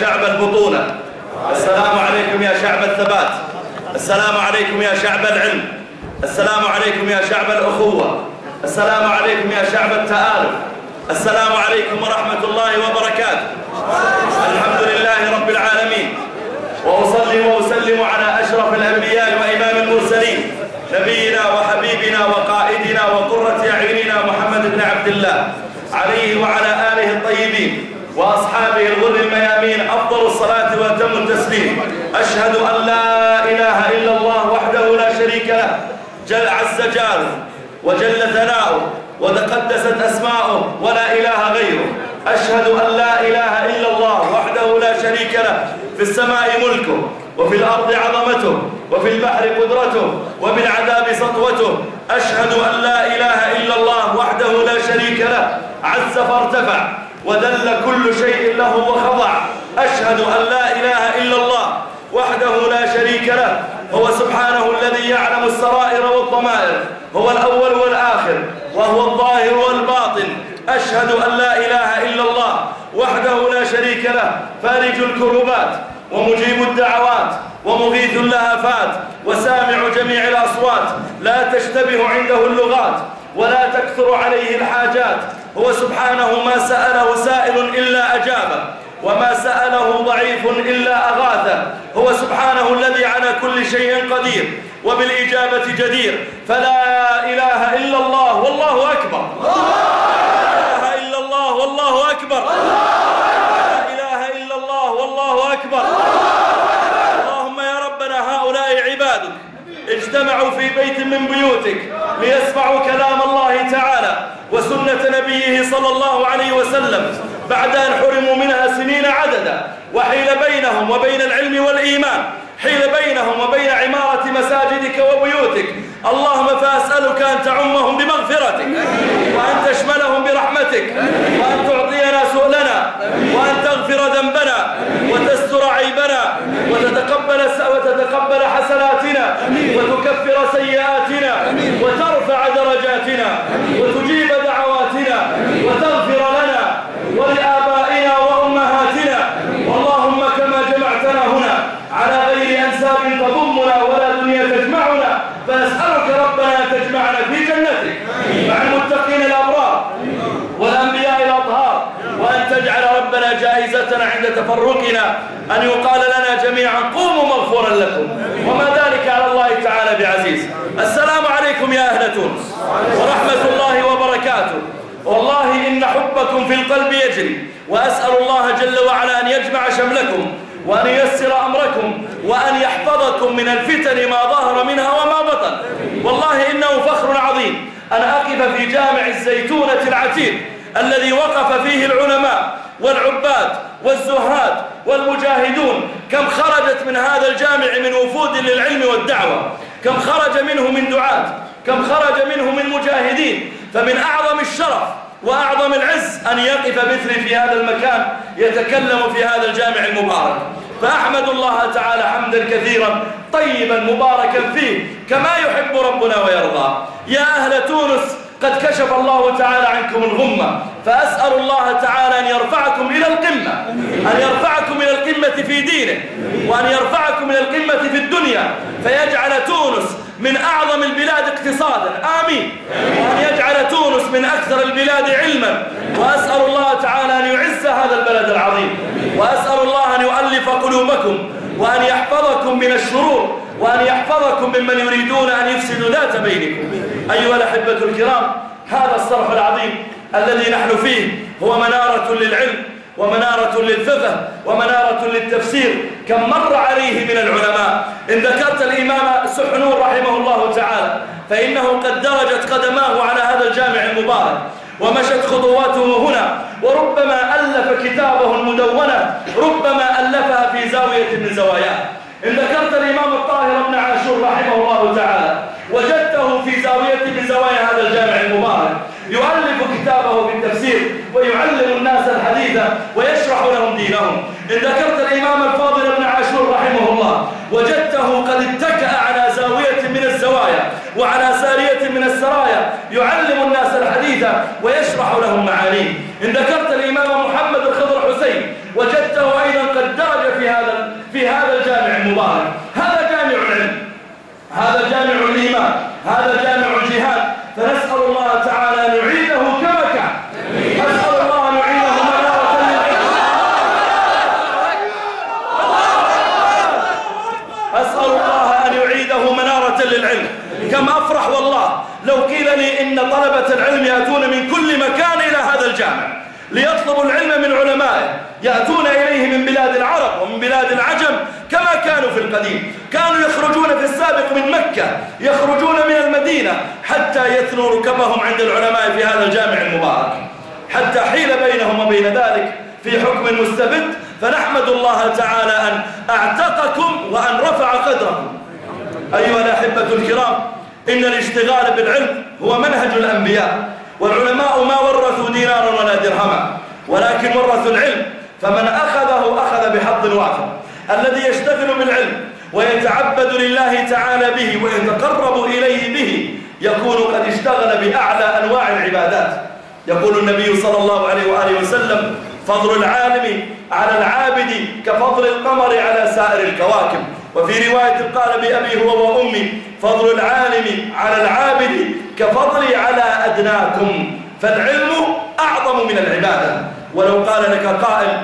شعب البطولة، السلام عليكم يا شعب الثبات، السلام عليكم يا شعب العلم، السلام عليكم يا شعب الأخوة، السلام عليكم يا شعب التآلف، السلام عليكم ورحمة الله وبركاته. الحمد لله رب العالمين، وأصلي وأسلم على أشرف الأنبياء وإمام المرسلين، نبينا وحبيبنا وقائدنا وقرة أعيننا محمد بن عبد الله، عليه وعلى آله الطيبين وأصحابه الغر الميامين أفضل الصلاة وأتم التسليم. أشهد أن لا إله إلا الله وحده لا شريك له، جل عز جلاله وجل ثناؤه وتقدست أسماؤه ولا إله غيره. أشهد أن لا إله إلا الله وحده لا شريك له، في السماء ملكه وفي الأرض عظمته وفي البحر قدرته وبالعذاب سطوته. أشهد أن لا إله إلا الله وحده لا شريك له، عز فارتفع وذل كل شيء له وخضع. أشهد أن لا إله إلا الله وحده لا شريك له، هو سبحانه الذي يعلم السرائر والضمائر، هو الأول والآخر وهو الظاهر والباطن. أشهد أن لا إله إلا الله وحده لا شريك له، فارج الكربات ومجيب الدعوات ومغيث اللهفات وسامع جميع الأصوات، لا تشتبه عنده اللغات ولا تكثر عليه الحاجات. هو سبحانه ما سأله سائل إلا أجابه، وما سأله ضعيف إلا أغاثه. هو سبحانه الذي على كل شيء قدير وبالإجابة جدير. فلا إله إلا الله والله أكبر، لا إله إلا الله والله أكبر، لا إله إلا الله والله أكبر. اللهم يا ربنا هؤلاء عبادك اجتمعوا في بيت من بيوتك ليسمعوا كلام الله تعالى وسنة نبيه صلى الله عليه وسلم، بعد أن حرموا منها سنين عددا، وحيل بينهم وبين العلم والإيمان، حيل بينهم وبين عمارة مساجدك وبيوتك. اللهم فأسألك أن تعمهم بمغفرتك، وأن تشملهم برحمتك، وأن تعطينا سؤلنا، وأن تغفر ذنبنا وتستر عيبنا وتتقبل حسناتنا وتكفر سيئاتنا وترفع درجاتنا وتجيب دعواتنا وتغفر لنا ولآبائنا وأمهاتنا. اللهم كما جمعتنا هنا على غير أنساب تضمنا ولا دنيا تجمعنا، فنسألك ربنا أن تجمعنا في جنتك مع المتقين الأبرار والأنبياء الأطهار، وأن تجعل ربنا جائزتنا عند تفرقنا أن يقال لنا جميعا قوموا مغفورا لكم، وما ذلك على الله تعالى بعزيز. السلام عليكم يا أهل تونس ورحمة الله وبركاته. والله إن حبكم في القلب يجري، وأسأل الله جل وعلا أن يجمع شملكم وأن ييسر أمركم وأن يحفظكم من الفتن ما ظهر منها وما بطن. والله إنه فخر عظيم أن أقف في جامع الزيتونة العتيق الذي وقف فيه العلماء والعباد والزهاد والمجاهدون. كم خرجت من هذا الجامع من وفود للعلم والدعوة، كم خرج منه من دعاة، كم خرج منه من مجاهدين. فمن أعظم الشرف وأعظم العز أن يقف مثلي في هذا المكان يتكلم في هذا الجامع المبارك. فأحمد الله تعالى حمدا كثيرا طيبا مباركا فيه كما يحب ربنا ويرضى. يا أهل تونس قد كشف الله تعالى عنكم الغمة، فأسأل الله تعالى أن يرفعكم إلى القمة، أن يرفعكم إلى القمة في دينه، وأن يرفعكم إلى القمة في الدنيا، فيجعل تونس من أعظم البلاد اقتصادا، آمين، وأن يجعل تونس من أكثر البلاد علما. وأسأل الله تعالى أن يعز هذا البلد العظيم، وأسأل الله أن يؤلف قلوبكم وأن يحفظكم من الشرور، وأن يحفظكم ممن يريدون أن يفسدوا ذات بينكم. أيها الأحبة الكرام، هذا الصرح العظيم الذي نحن فيه هو منارة للعلم ومنارة للفقه ومنارة للتفسير. كم مر عليه من العلماء. إن ذكرت الإمام سحنون رحمه الله تعالى فإنه قد درجت قدماه على هذا الجامع المبارك ومشت خطواته هنا، وربما ألف كتابه المدونة ربما ألفها في زاوية من زواياه. إن ذكرت الإمام الطاهر بن عاشور رحمه الله تعالى وجدته في زاوية من زوايا هذا الجامع المبارك يؤلف كتابه في التفسير ويعلم الناس الحديث ويشرح لهم دينهم. إن ذكرت الإمام الفاضل بن عاشور رحمه الله وجدته قد اتكأ على زاوية من الزوايا وعلى سارية من السرايا يعلم الناس الحديث ويشرح لهم معانيه. إن ذكرت الإمام محمد الخضر حسين وجدته أيضا قد يأتون إليه من بلاد العرب ومن بلاد العجم كما كانوا في القديم. كانوا يخرجون في السابق من مكة، يخرجون من المدينة حتى يثنوا ركبهم عند العلماء في هذا الجامع المبارك، حتى حيل بينهم وبين ذلك في حكم مستبد. فنحمد الله تعالى أن أعتقكم وأن رفع قدركم. أيها الأحبة الكرام، إن الاشتغال بالعلم هو منهج الأنبياء، والعلماء ما ورثوا دينارا ولا درهما، ولكن ورثوا العلم، فمن أخذه أخذ بحظ وافر. الذي يشتغل بالعلم ويتعبد لله تعالى به ويتقرب إليه به يكون قد اشتغل بأعلى أنواع العبادات. يقول النبي صلى الله عليه وآله وسلم: فضل العالم على العابد كفضل القمر على سائر الكواكب. وفي رواية قال بأبي هو وأمي: فضل العالم على العابد كفضلي على أدناكم. فالعلم أعظم من العبادة. ولو قال لك قائل: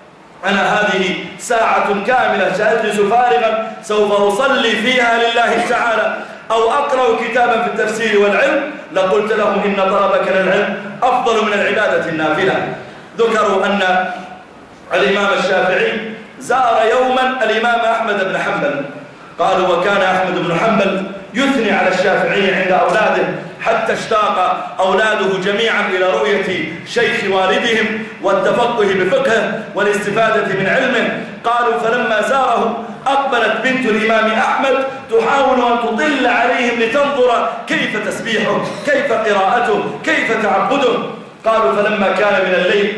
أنا هذه ساعة كاملة سأجلس فارغا سوف أصلي فيها لله تعالى أو أقرأ كتابا في التفسير والعلم، لقلت له: إن طلبك للعلم أفضل من العبادة النافلة. ذكروا أن الإمام الشافعي زار يوما الإمام أحمد بن حنبل. قالوا: وكان أحمد بن حنبل يثني على الشافعي عند أولاده، حتى اشتاق أولاده جميعا إلى رؤية شيخ والدهم والتفقه بفقهه والاستفادة من علمه. قالوا: فلما زاره أقبلت بنت الإمام أحمد تحاول أن تطل عليهم لتنظر كيف تسبيحه، كيف قراءته، كيف تعبده. قالوا: فلما كان من الليل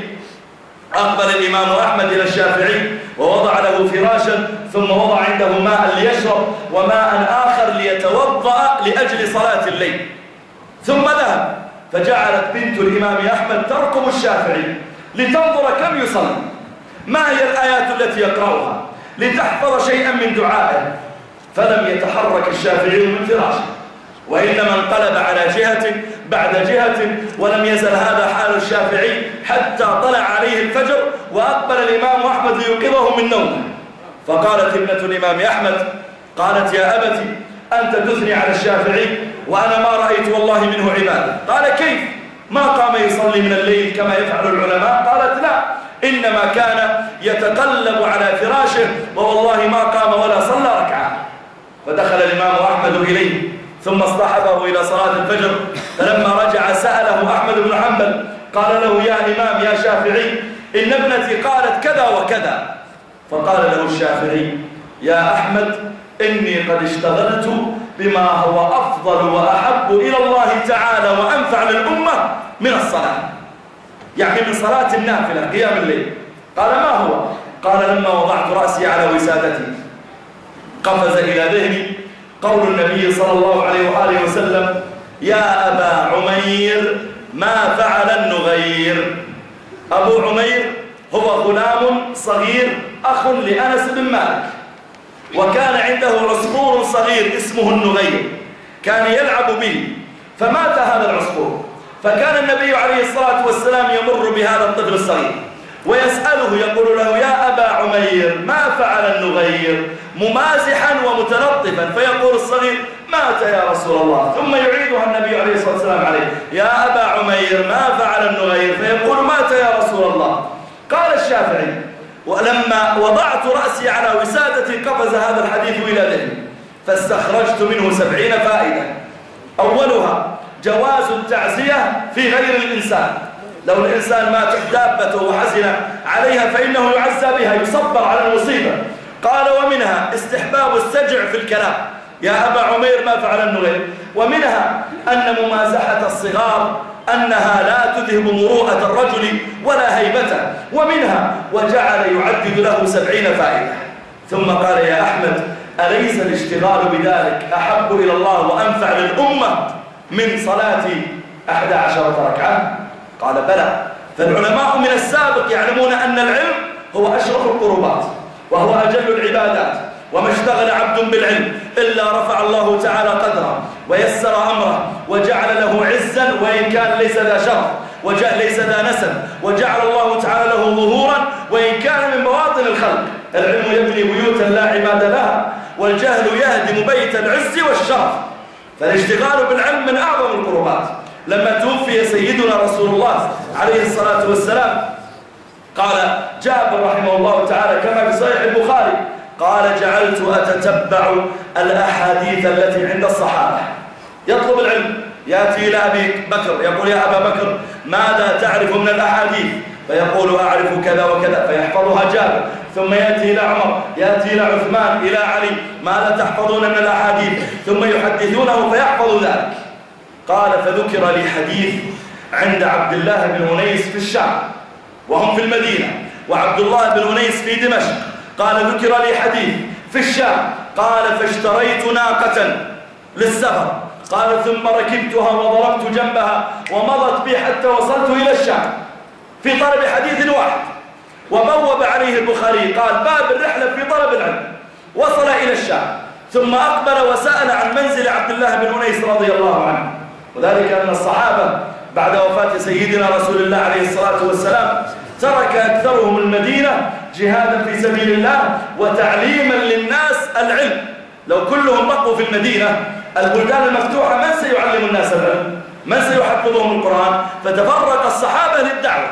أقبل الإمام أحمد إلى الشافعي ووضع له فراشا، ثم وضع عنده ماء ليشرب وماء آخر ليتوضأ لأجل صلاة الليل، ثم ذهب. فجعلت بنت الإمام أحمد ترقب الشافعي لتنظر كم يصلي، ما هي الآيات التي يقرأها، لتحفظ شيئا من دعائه. فلم يتحرك الشافعي من فراشه، وإنما انقلب على جهة بعد جهة، ولم يزل هذا حال الشافعي حتى طلع عليه الفجر وأقبل الإمام أحمد ليوقظه من نومه. فقالت ابنة الإمام أحمد: قالت: يا أبتي، أنت تثني على الشافعي وأنا ما رأيت والله منه عبادة. قال: كيف؟ ما قام يصلي من الليل كما يفعل العلماء؟ قالت: لا، إنما كان يتقلب على فراشه ووالله ما قام ولا صلى ركعة. فدخل الإمام أحمد إليه ثم اصطحبه إلى صلاة الفجر. فلما رجع سأله أحمد بن حنبل، قال له: يا إمام يا شافعي، إن ابنتي قالت كذا وكذا. فقال له الشافعي: يا أحمد، إني قد اشتغلت بما هو أفضل وأحب إلى الله تعالى وأنفع للأمة من الصلاة، يعني من صلاة النافلة قيام الليل. قال: ما هو؟ قال: لما وضعت رأسي على وسادتي قفز إلى ذهني قول النبي صلى الله عليه وآله وسلم: يا أبا عمير، ما فعل النغير. أبو عمير هو غلام صغير أخ لأنس بن مالك، وكان عنده عصفور صغير اسمه النغير كان يلعب به، فمات هذا العصفور. فكان النبي عليه الصلاة والسلام يمر بهذا الطفل الصغير ويسأله، يقول له: يا أبا عمير، ما فعل النغير؟ ممازحا ومتلطفا. فيقول الصغير: مات يا رسول الله. ثم يعيدها النبي عليه الصلاة والسلام عليه: يا أبا عمير، ما فعل النغير؟ فيقول: مات يا رسول الله. قال الشافعي: ولما وضعت رأسي على وسادتي قفز هذا الحديث إلى ذهني، فاستخرجت منه 70 فائدة. أولها جواز التعزية في غير الإنسان. لو الإنسان ماتت دابته وحزن عليها فإنه يعزى بها، يصبر على المصيبة. قال: ومنها استحباب السجع في الكلام، يا أبا عمير ما فعل النغير. ومنها أن ممازحة الصغار أنها لا تذهب مروءة الرجل ولا هيبته. ومنها وجعل يعدد له 70 فائدة. ثم قال: يا أحمد، أليس الاشتغال بذلك أحب إلى الله وأنفع للأمة من صلاة 11 ركعة؟ قال: بلى. فالعلماء من السابق يعلمون أن العلم هو أشرف القربات وهو أجل العبادات، وما اشتغل عبد بالعلم إلا رفع الله تعالى قدره ويسر أمره وجعل له عزا وإن كان ليس ذا شرف، ليس ذا نسب، وجعل الله تعالى له ظهورا وإن كان من بواطن الخلق. العلم يبني بيوتا لا عماد لها، والجهل يهدم بيت العز والشرف. فالاشتغال بالعلم من أعظم القربات. لما توفي سيدنا رسول الله عليه الصلاة والسلام قال جابر رحمه الله تعالى كما في صحيح البخاري قال جعلت أتتبع الأحاديث التي عند الصحابة، يطلب العلم، يأتي إلى أبي بكر يقول يا أبا بكر ماذا تعرف من الأحاديث؟ فيقول أعرف كذا وكذا فيحفظها جابر. ثم يأتي إلى عمر، يأتي إلى عثمان، إلى علي، ماذا تحفظون من الأحاديث؟ ثم يحدثونه فيحفظ ذلك. قال فذكر لي حديث عند عبد الله بن أنيس في الشام وهم في المدينة، وعبد الله بن أنيس في دمشق. قال ذكر لي حديث في الشام، قال فاشتريت ناقة للسفر، قال ثم ركبتها وضربت جنبها ومضت بي حتى وصلت إلى الشام في طلب حديث واحد. وبوب عليه البخاري قال باب الرحلة في طلب العلم، وصل إلى الشام ثم أقبل وسأل عن منزل عبد الله بن أنيس رضي الله عنه. وذلك أن الصحابة بعد وفاة سيدنا رسول الله عليه الصلاة والسلام ترك أكثرهم المدينة جهادا في سبيل الله وتعليما للناس العلم. لو كلهم بقوا في المدينة البلدان المفتوحة من سيعلم الناس العلم؟ من سيحفظهم القرآن؟ فتفرق الصحابة للدعوة.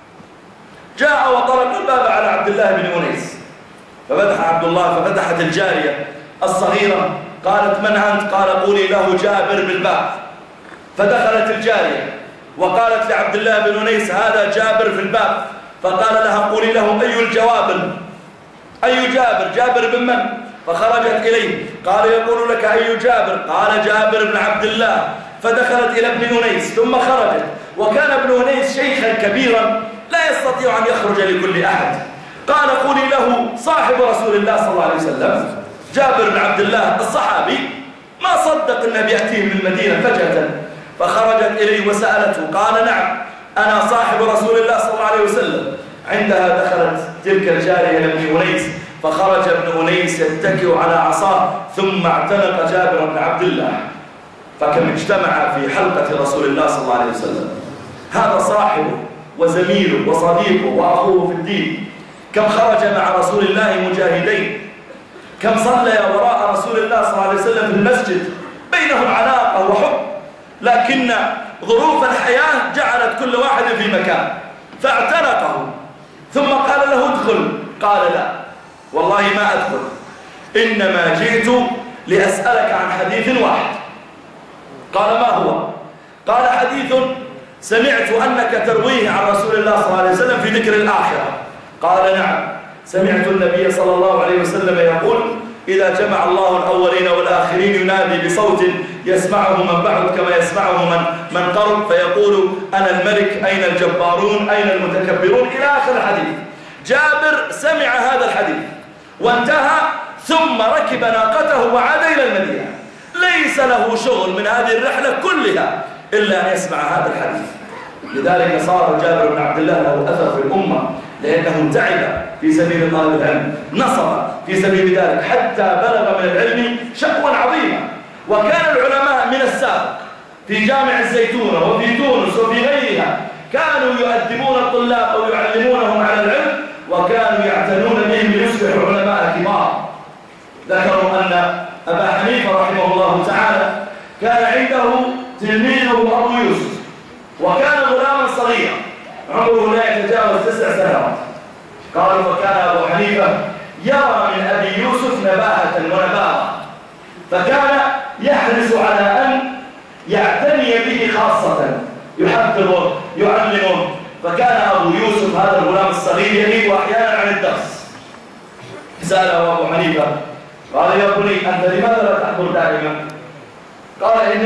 جاء وطرق الباب على عبد الله بن أنيس ففتح عبد الله، ففتحت الجارية الصغيرة قالت من أنت؟ قال قولي له جابر بالباب. فدخلت الجارية وقالت لعبد الله بن أنيس هذا جابر في الباب. فقال لها قولي له أي الجواب؟ أي جابر؟ جابر بن من؟ فخرجت إليه قال يقول لك أي جابر؟ قال جابر بن عبد الله. فدخلت إلى ابن أنيس ثم خرجت، وكان ابن أنيس شيخا كبيرا لا يستطيع أن يخرج لكل أحد. قال قولي له صاحب رسول الله صلى الله عليه وسلم جابر بن عبد الله الصحابي ما صدق النبي يأتيه من المدينة فجأة. فخرجت إليه وسألته قال نعم أنا صاحب رسول الله صلى الله عليه وسلم. عندها دخلت تلك الجارية لابن أنيس فخرج ابن أنيس يتكئ على عصاه ثم اعتنق جابر بن عبد الله. فكم اجتمع في حلقة رسول الله صلى الله عليه وسلم. هذا صاحبه وزميله وصديقه وأخوه في الدين. كم خرج مع رسول الله مجاهدين، كم صلى وراء رسول الله صلى الله عليه وسلم في المسجد، بينهم علاقة وحب، لكن ظروف الحياة جعلت كل واحد في مكان فاعتنقه. ثم قال له ادخل، قال لا والله ما أدخل، إنما جئت لأسألك عن حديث واحد. قال ما هو؟ قال حديث سمعت أنك ترويه عن رسول الله صلى الله عليه وسلم في ذكر الآخرة. قال نعم سمعت النبي صلى الله عليه وسلم يقول إذا جمع الله الأولين والآخرين ينادي بصوت يسمعه من بعد كما يسمعه من قرب فيقول أنا الملك أين الجبارون أين المتكبرون إلى آخر الحديث. جابر سمع هذا الحديث وانتهى ثم ركب ناقته وعاد إلى المدينة. ليس له شغل من هذه الرحلة كلها إلا أن يسمع هذا الحديث. لذلك صار جابر بن عبد الله له أثر في الأمة لأنه تعب في سبيل طلب العلم، نصر في سبيل ذلك حتى بلغ من العلم شأوا عظيما. وكان العلماء من السابق في جامع الزيتونة وفي تونس وفي غيرها كانوا يؤدبون الطلاب أو يعلمونهم على العلم، وكانوا يعتنون بهم ليصبحوا علماء كبار. ذكروا أن أبا حنيفة رحمه الله تعالى كان عنده تلميذه أبو يوسف، وكان غلاما صغيرا عمره لا يتجاوز 9 سنوات. قالوا فكان أبو حنيفة يرى من أبي يوسف نباهة ونباهة، فكان يحرص على أن يعتني به خاصة، يحفظه يعلمه. فكان أبو يوسف هذا الغلام الصغير يغيب أحيانا عن الدرس. سأله أبو حنيفة قال يا بني أنت لماذا لا تحضر دائما؟ قال إن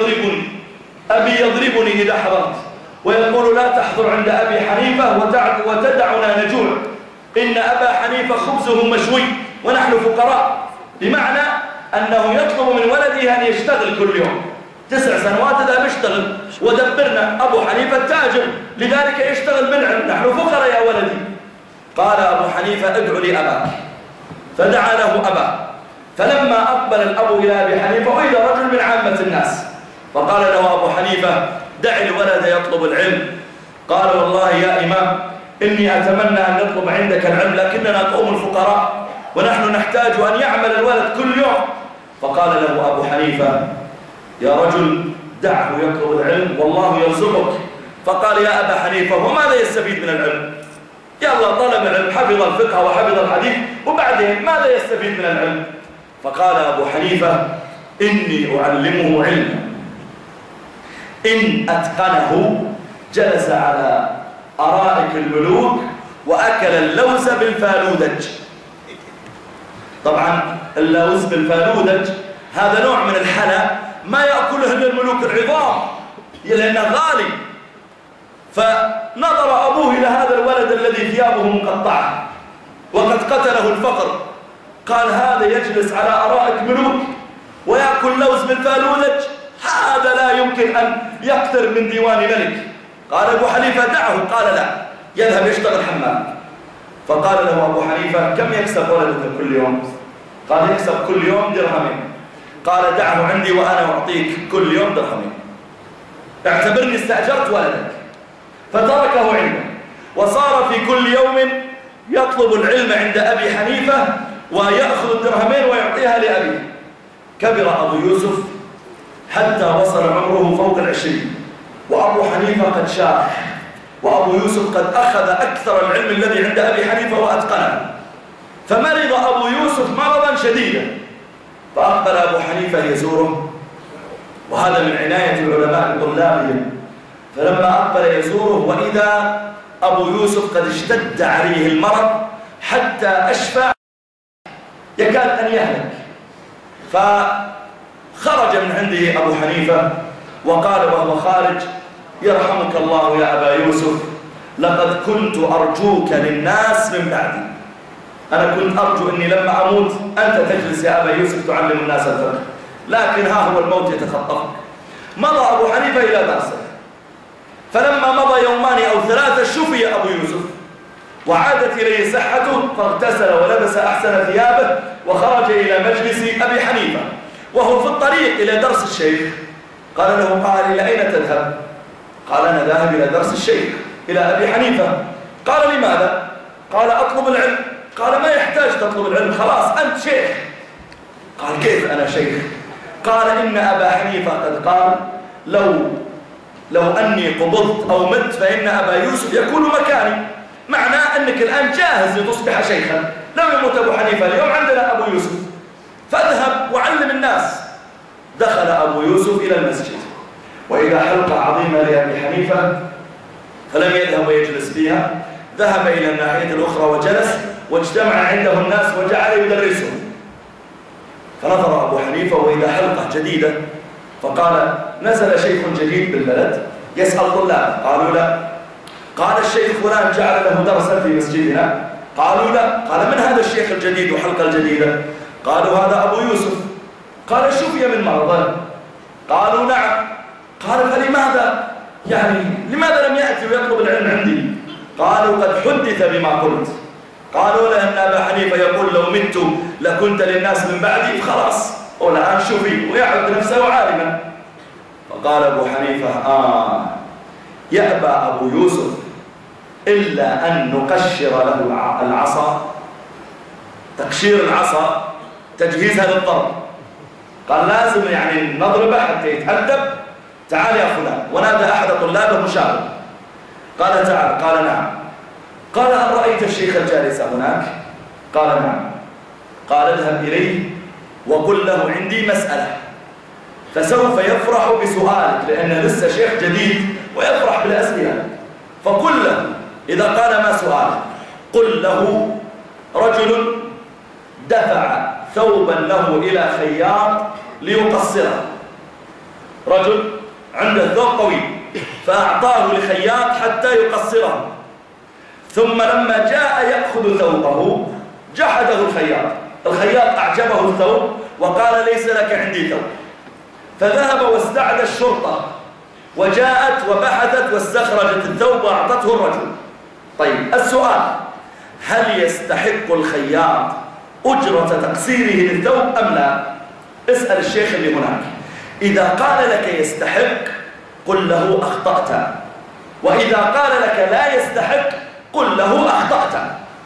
أبي يضربني إذا حضرت ويقول لا تحضر عند أبي حنيفة وتدعنا نجوع، إن أبا حنيفة خبزه مشوي ونحن فقراء. بمعنى أنه يطلب من ولده أن يشتغل كل يوم 9 سنوات إذا بيشتغل ودبرنا. أبو حنيفة تاجر لذلك يشتغل بالعلم، نحن فقراء يا ولدي. قال أبو حنيفة ادعو لي أباك، فدعا له أباه. فلما أقبل الأب إلى أبي حنيفة وإذا رجل من عامة الناس، فقال له أبو حنيفة دع الولد يطلب العلم. قال والله يا إمام إني أتمنى أن نطلب عندك العلم لكننا قوم الفقراء ونحن نحتاج أن يعمل الولد كل يوم. فقال له أبو حنيفة يا رجل دعه يطلب العلم والله يرزقك. فقال يا أبا حنيفة وماذا يستفيد من العلم؟ يلا طلب العلم، حفظ الفقه وحفظ الحديث، وبعدين ماذا يستفيد من العلم؟ فقال أبو حنيفة: إني أعلمه علما إن أتقنه جلس على أرائك الملوك وأكل اللوز بالفالودج. طبعا اللوز بالفالودج هذا نوع من الحلى ما يأكله إلا الملوك العظام لأنه غالي. فنظر أبوه إلى هذا الولد الذي ثيابه مقطعة وقد قتله الفقر، قال: هذا يجلس على أرائك ملوك ويأكل لوز بالفالودج، هذا لا يمكن أن يقتر من ديوان ملك. قال أبو حنيفة: دعه. قال: لا، يذهب يشتغل حمام. فقال له أبو حنيفة: كم يكسب ولدك كل يوم؟ قال: يكسب كل يوم درهمين. قال: دعه عندي وأنا أعطيك كل يوم درهمين، اعتبرني استأجرت ولدك. فتركه عنده وصار في كل يوم يطلب العلم عند أبي حنيفة ويأخذ الدرهمين ويعطيها لأبيه. كبر أبو يوسف حتى وصل عمره فوق 20، وأبو حنيفة قد شاح، وأبو يوسف قد أخذ أكثر العلم الذي عند أبي حنيفة وأتقنه. فمرض أبو يوسف مرضا شديدا، فأقبل أبو حنيفة يزوره، وهذا من عناية العلماء بطلابهم. فلما أقبل يزوره وإذا أبو يوسف قد اشتد عليه المرض حتى أشفى يكاد أن يهلك. فخرج من عنده أبو حنيفة وقال وهو خارج: يرحمك الله يا أبا يوسف، لقد كنت أرجوك للناس من بعدي. أنا كنت أرجو أني لما أموت أنت تجلس يا أبا يوسف تعلم الناس الفقه، لكن ها هو الموت يتخطفك. مضى أبو حنيفة إلى درسه، فلما مضى يومان أو 3 شفي أبو يوسف وعادت إليه صحته، فاغتسل ولبس أحسن ثيابه وخرج إلى مجلس أبي حنيفة، وهو في الطريق إلى درس الشيخ. قال له قال: إلى أين تذهب؟ قال: أنا ذاهب إلى درس الشيخ إلى أبي حنيفة. قال: لماذا؟ قال: أطلب العلم. قال: ما يحتاج تطلب العلم، خلاص أنت شيخ. قال: كيف أنا شيخ؟ قال: إن أبا حنيفة قد قال: لو أني قبضت أو مت فإن أبا يوسف يكون مكاني، معناه أنك الآن جاهز لتصبح شيخا. لو يموت أبو حنيفة اليوم عندنا أبو يوسف، فاذهب وعلم الناس. دخل أبو يوسف إلى المسجد، وإذا حلقة عظيمة لأبي حنيفة، فلم يذهب ويجلس فيها، ذهب إلى الناحية الأخرى وجلس، واجتمع عنده الناس وجعل يدرسهم. فنظر أبو حنيفة وإذا حلقة جديدة، فقال: نزل شيخ جديد بالبلد يسأل طلاب. قالوا: لا. قال: الشيخ فلان جعل له درسا في مسجدنا. قالوا: لا. قال: من هذا الشيخ الجديد وحلقة الجديدة؟ قالوا: هذا أبو يوسف. قال: شفي من مرضه؟ قالوا: نعم. قال: فلماذا لماذا لم يأتي ويطلب العلم عندي؟ قالوا: قد حدث بما قلت. قالوا: لأن أبا حنيفة يقول: لو مت لكنت للناس من بعدي، خلاص والآن شفي ويعد نفسه عالما. فقال أبو حنيفة: يأبى أبو يوسف إلا أن نقشر له العصا. تقشير العصا تجهيزها للضرب. قال: لازم نضربه حتى يتأدب. تعال يا فلان. ونادى أحد طلابه مشاغب. قال: تعال. قال: نعم. قال: هل رأيت الشيخ الجالس هناك؟ قال: نعم. قال: اذهب إليه وقل له عندي مسألة، فسوف يفرح بسؤالك لأنه لسه شيخ جديد ويفرح بالأسئلة. فقل له إذا قال: ما سؤالك؟ قل له: رجل دفع ثوبا له إلى خياط ليقصره. رجل عنده ثوب طويل فأعطاه لخياط حتى يقصره، ثم لما جاء يأخذ ثوبه جحده الخياط أعجبه الثوب وقال: ليس لك عندي ثوب. فذهب واستعدى الشرطة وجاءت وبحثت واستخرجت الثوب وأعطته الرجل. طيب، السؤال: هل يستحق الخياط أجرة تقصيره للثوب أم لا؟ اسأل الشيخ اللي هناك. إذا قال لك يستحق قل له أخطأت، وإذا قال لك لا يستحق قل له أخطأت.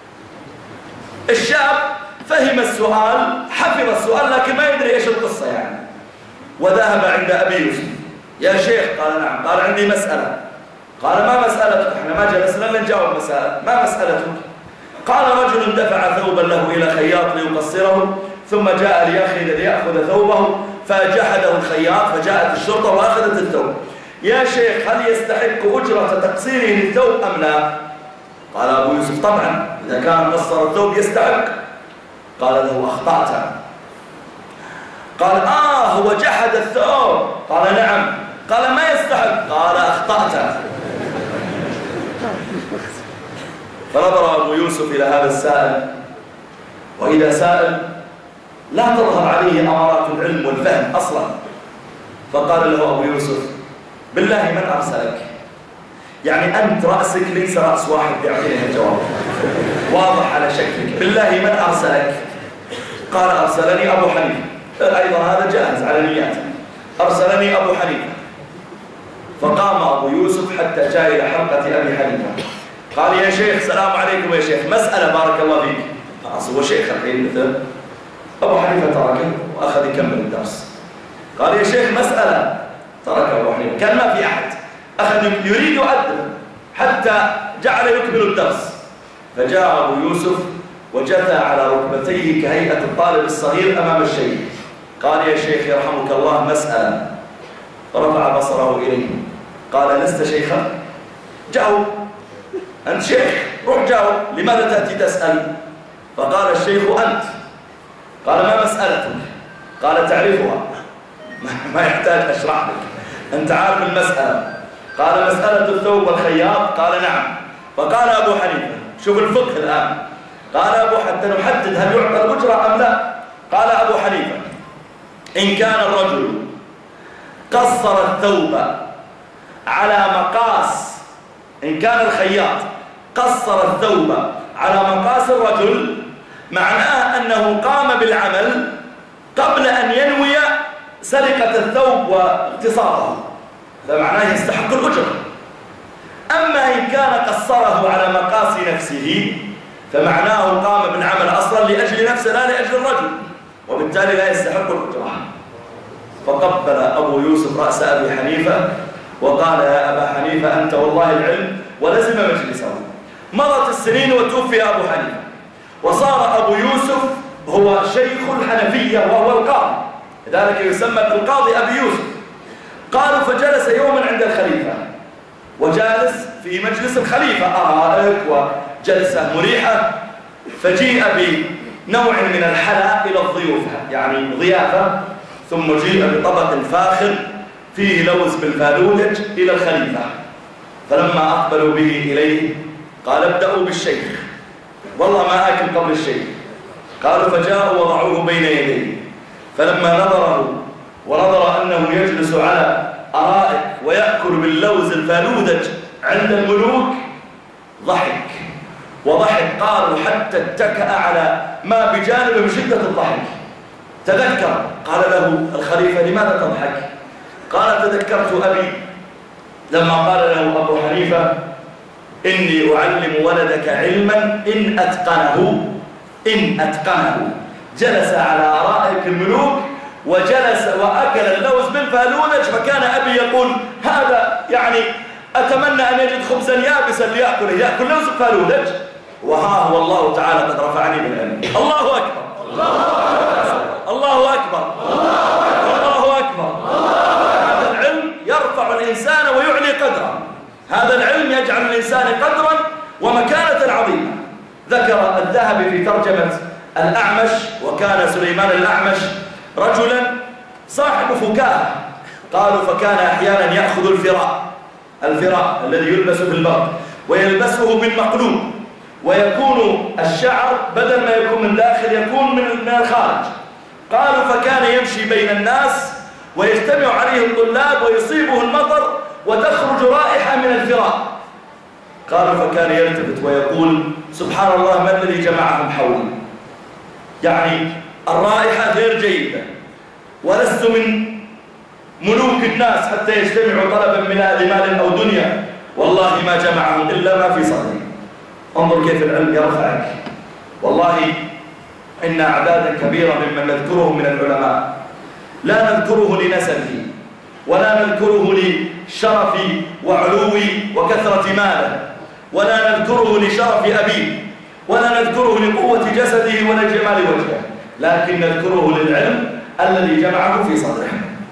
الشاب فهم السؤال، حفظ السؤال، لكن ما يدري إيش القصة وذهب عند أبي يوسف. يا شيخ. قال: نعم. قال: عندي مسألة. قال ما مسألتك؟ احنا ما جلسنا لنجاوب مسألة، ما مسألتك؟ قال رجل دفع ثوبا له إلى خياط ليقصره ثم جاء ليأخذ ثوبه فجحده الخياط، فجاءت الشرطة وأخذت الثوب. يا شيخ هل يستحق أجرة تقصيره للثوب أم لا؟ قال أبو يوسف طبعا إذا كان قصر الثوب يستحق. قال له أخطأت. قال هو جحد الثوب. قال نعم. قال ما يستحق. قال أخطأت. فنظر أبو يوسف إلى هذا السائل، وإذا سائل لا تظهر عليه أمارات العلم والفهم أصلا، فقال له أبو يوسف بالله من أرسلك؟ يعني أنت رأسك ليس رأس واحد يعطيني الجواب، واضح على شكلك، بالله من أرسلك؟ قال أرسلني أبو حنيفة. أيضا هذا جاهز على نياته، أرسلني أبو حنيفة. فقام أبو يوسف حتى جاء إلى حلقة أبي حنيفة. قال يا شيخ السلام عليكم يا شيخ، مسألة بارك الله فيك. هو شيخ الحين مثل أبو حنيفة تركه وأخذ يكمل الدرس. قال يا شيخ مسألة، ترك أبو حنيفة، كان ما في أحد، أخذ يريد يؤدب حتى جعل يكمل الدرس. فجاء أبو يوسف وجثى على ركبتيه كهيئة الطالب الصغير أمام الشيخ. قال يا شيخ يرحمك الله مسألة. فرفع بصره إليه قال لست شيخا؟ جاوب، أنت شيخ، روح جاوب، لماذا تأتي تسأل؟ فقال الشيخ أنت. قال ما مسألتك؟ قال تعرفها، ما يحتاج أشرح لك، أنت عارف المسألة. قال مسألة الثوب والخياط. قال نعم. فقال أبو حنيفة، شوف الفقه الآن، قال حتى نحدد هل يعطى الأجرة أم لا. قال أبو حنيفة إن كان الرجل قصر الثوب على مقاس، إن كان الخياط قصر الثوب على مقاس الرجل، معناه أنه قام بالعمل قبل أن ينوي سرقة الثوب واغتصابه، فمعناه يستحق الأجرة. أما إن كان قصره على مقاس نفسه فمعناه قام بالعمل أصلا لأجل نفسه لا لأجل الرجل، وبالتالي لا يستحق الأجرة. فقبل أبو يوسف رأس أبي حنيفة وقال يا أبا حنيفة أنت والله العلم، ولزم مجلسه. مرت السنين وتوفي أبو حنيفة، وصار أبو يوسف هو شيخ الحنفية وهو القاضي، لذلك يسمى بالقاضي أبي يوسف. قالوا فجلس يوما عند الخليفة، وجالس في مجلس الخليفة أرائك وجلسة مريحة، فجيء بنوع من الحلا إلى الضيوف، يعني ضيافة، ثم جيء بطبق فاخر فيه لوز بالفالولج إلى الخليفة. فلما أقبلوا به إليه قال ابدأوا بالشيخ، والله ما آكل قبل الشيخ. قالوا فجاءوا وضعوه بين يديه، فلما نظره ونظر أنه يجلس على أرائك ويأكل باللوز الفالودج عند الملوك ضحك وضحك. قالوا حتى اتكأ على ما بجانبه من شدة الضحك. تذكر، قال له الخليفة لماذا تضحك؟ قال تذكرت أبي لما قال له أبو حنيفة إني أعلم ولدك علما إن أتقنه. جلس على أرائك الملوك وجلس وأكل اللوز بالفالونج، فكان أبي يقول هذا يعني أتمنى أن يجد خبزا يابسا يأكل لوز الفالونج، وها هو الله تعالى قد رفعني بالعلم. الله أكبر، الله أكبر، الله أكبر. هذا العلم يرفع الإنسان ويعلي قدره، هذا العلم يجعل الإنسان قدرا ومكانة عظيمة. ذكر الذهبي في ترجمة الأعمش، وكان سليمان الأعمش رجلا صاحب فكاهة، قالوا فكان أحيانا يأخذ الفراء الذي يلبس في البرد ويلبسه بالمقلوب، ويكون الشعر بدل ما يكون من داخل يكون من الخارج. قالوا فكان يمشي بين الناس ويجتمع عليه الطلاب ويصيبه المطر وتخرج رائحة من الفراء. قالوا فكان يلتفت ويقول سبحان الله ما الذي جمعهم حولي، يعني الرائحة غير جيدة، ولست من ملوك الناس حتى يجتمعوا طلبا من هذه مال أو دنيا، والله ما جمعهم إلا ما في صدري. انظر كيف العلم يرفعك. والله إن أعدادا كبيرة ممن نذكره من العلماء لا نذكره لنسبه ولا نذكره لشرف وعلو وكثرة ماله، ولا نذكره لشرف أبيه، ولا نذكره لقوة جسده ولا جمال وجهه، لكن نذكره للعلم الذي جمعه في صدره.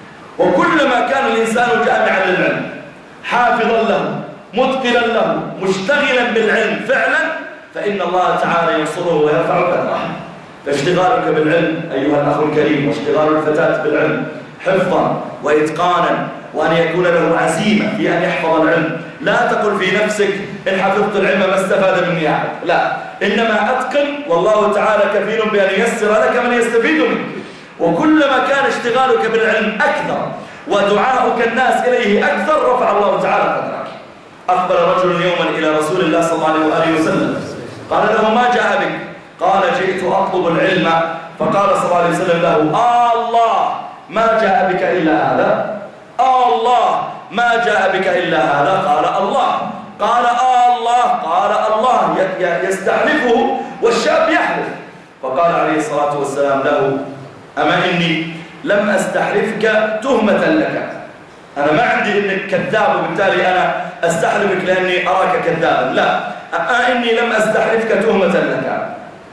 وكلما كان الإنسان جامعا للعلم، حافظا له، متقنا له، مشتغلا بالعلم فعلا، فإن الله تعالى ينصره ويرفع قدره. فاشتغالك بالعلم أيها الأخ الكريم، واشتغال الفتاة بالعلم حفظا وإتقانا، وأن يكون له عزيمة في أن يحفظ العلم. لا تقل في نفسك إن حفظت العلم ما استفاد مني أحد، لا، إنما أتقن، والله تعالى كفيل بأن ييسر لك من يستفيد منك. وكلما كان اشتغالك بالعلم أكثر ودعاؤك الناس إليه أكثر، رفع الله تعالى قدرك. أقبل رجل يوما إلى رسول الله صلى الله عليه وسلم، قال له: ما جاء بك؟ قال: جئت أطلب العلم. فقال صلى الله عليه وسلم له: الله ما جاء بك إلا هذا؟ الله ما جاء بك إلا هذا؟ قال: الله. قال: الله. قال: الله. يستحلفه والشاب يحلف. فقال عليه الصلاة والسلام له: أما إني لم أستحلفك تهمة لك، أنا ما عندي إنك كذاب وبالتالي أنا أستحلفك لأني أراك كذابا، لا، أما إني لم أستحلفك تهمة لك،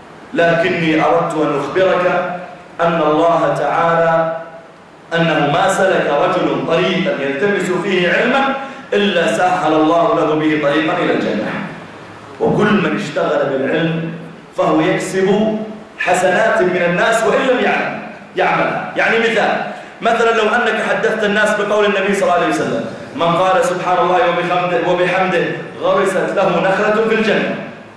لكني أردت أن أخبرك أن الله تعالى أنه ما سلك رجل طريقا يلتمس فيه علما إلا سهل الله له به طريقا إلى الجنة. وكل من اشتغل بالعلم فهو يكسب حسنات من الناس وإن لم يعملها. يعني مثلا لو أنك حدثت الناس بقول النبي صلى الله عليه وسلم: من قال سبحان الله وبحمده غرست له نخلة في الجنة،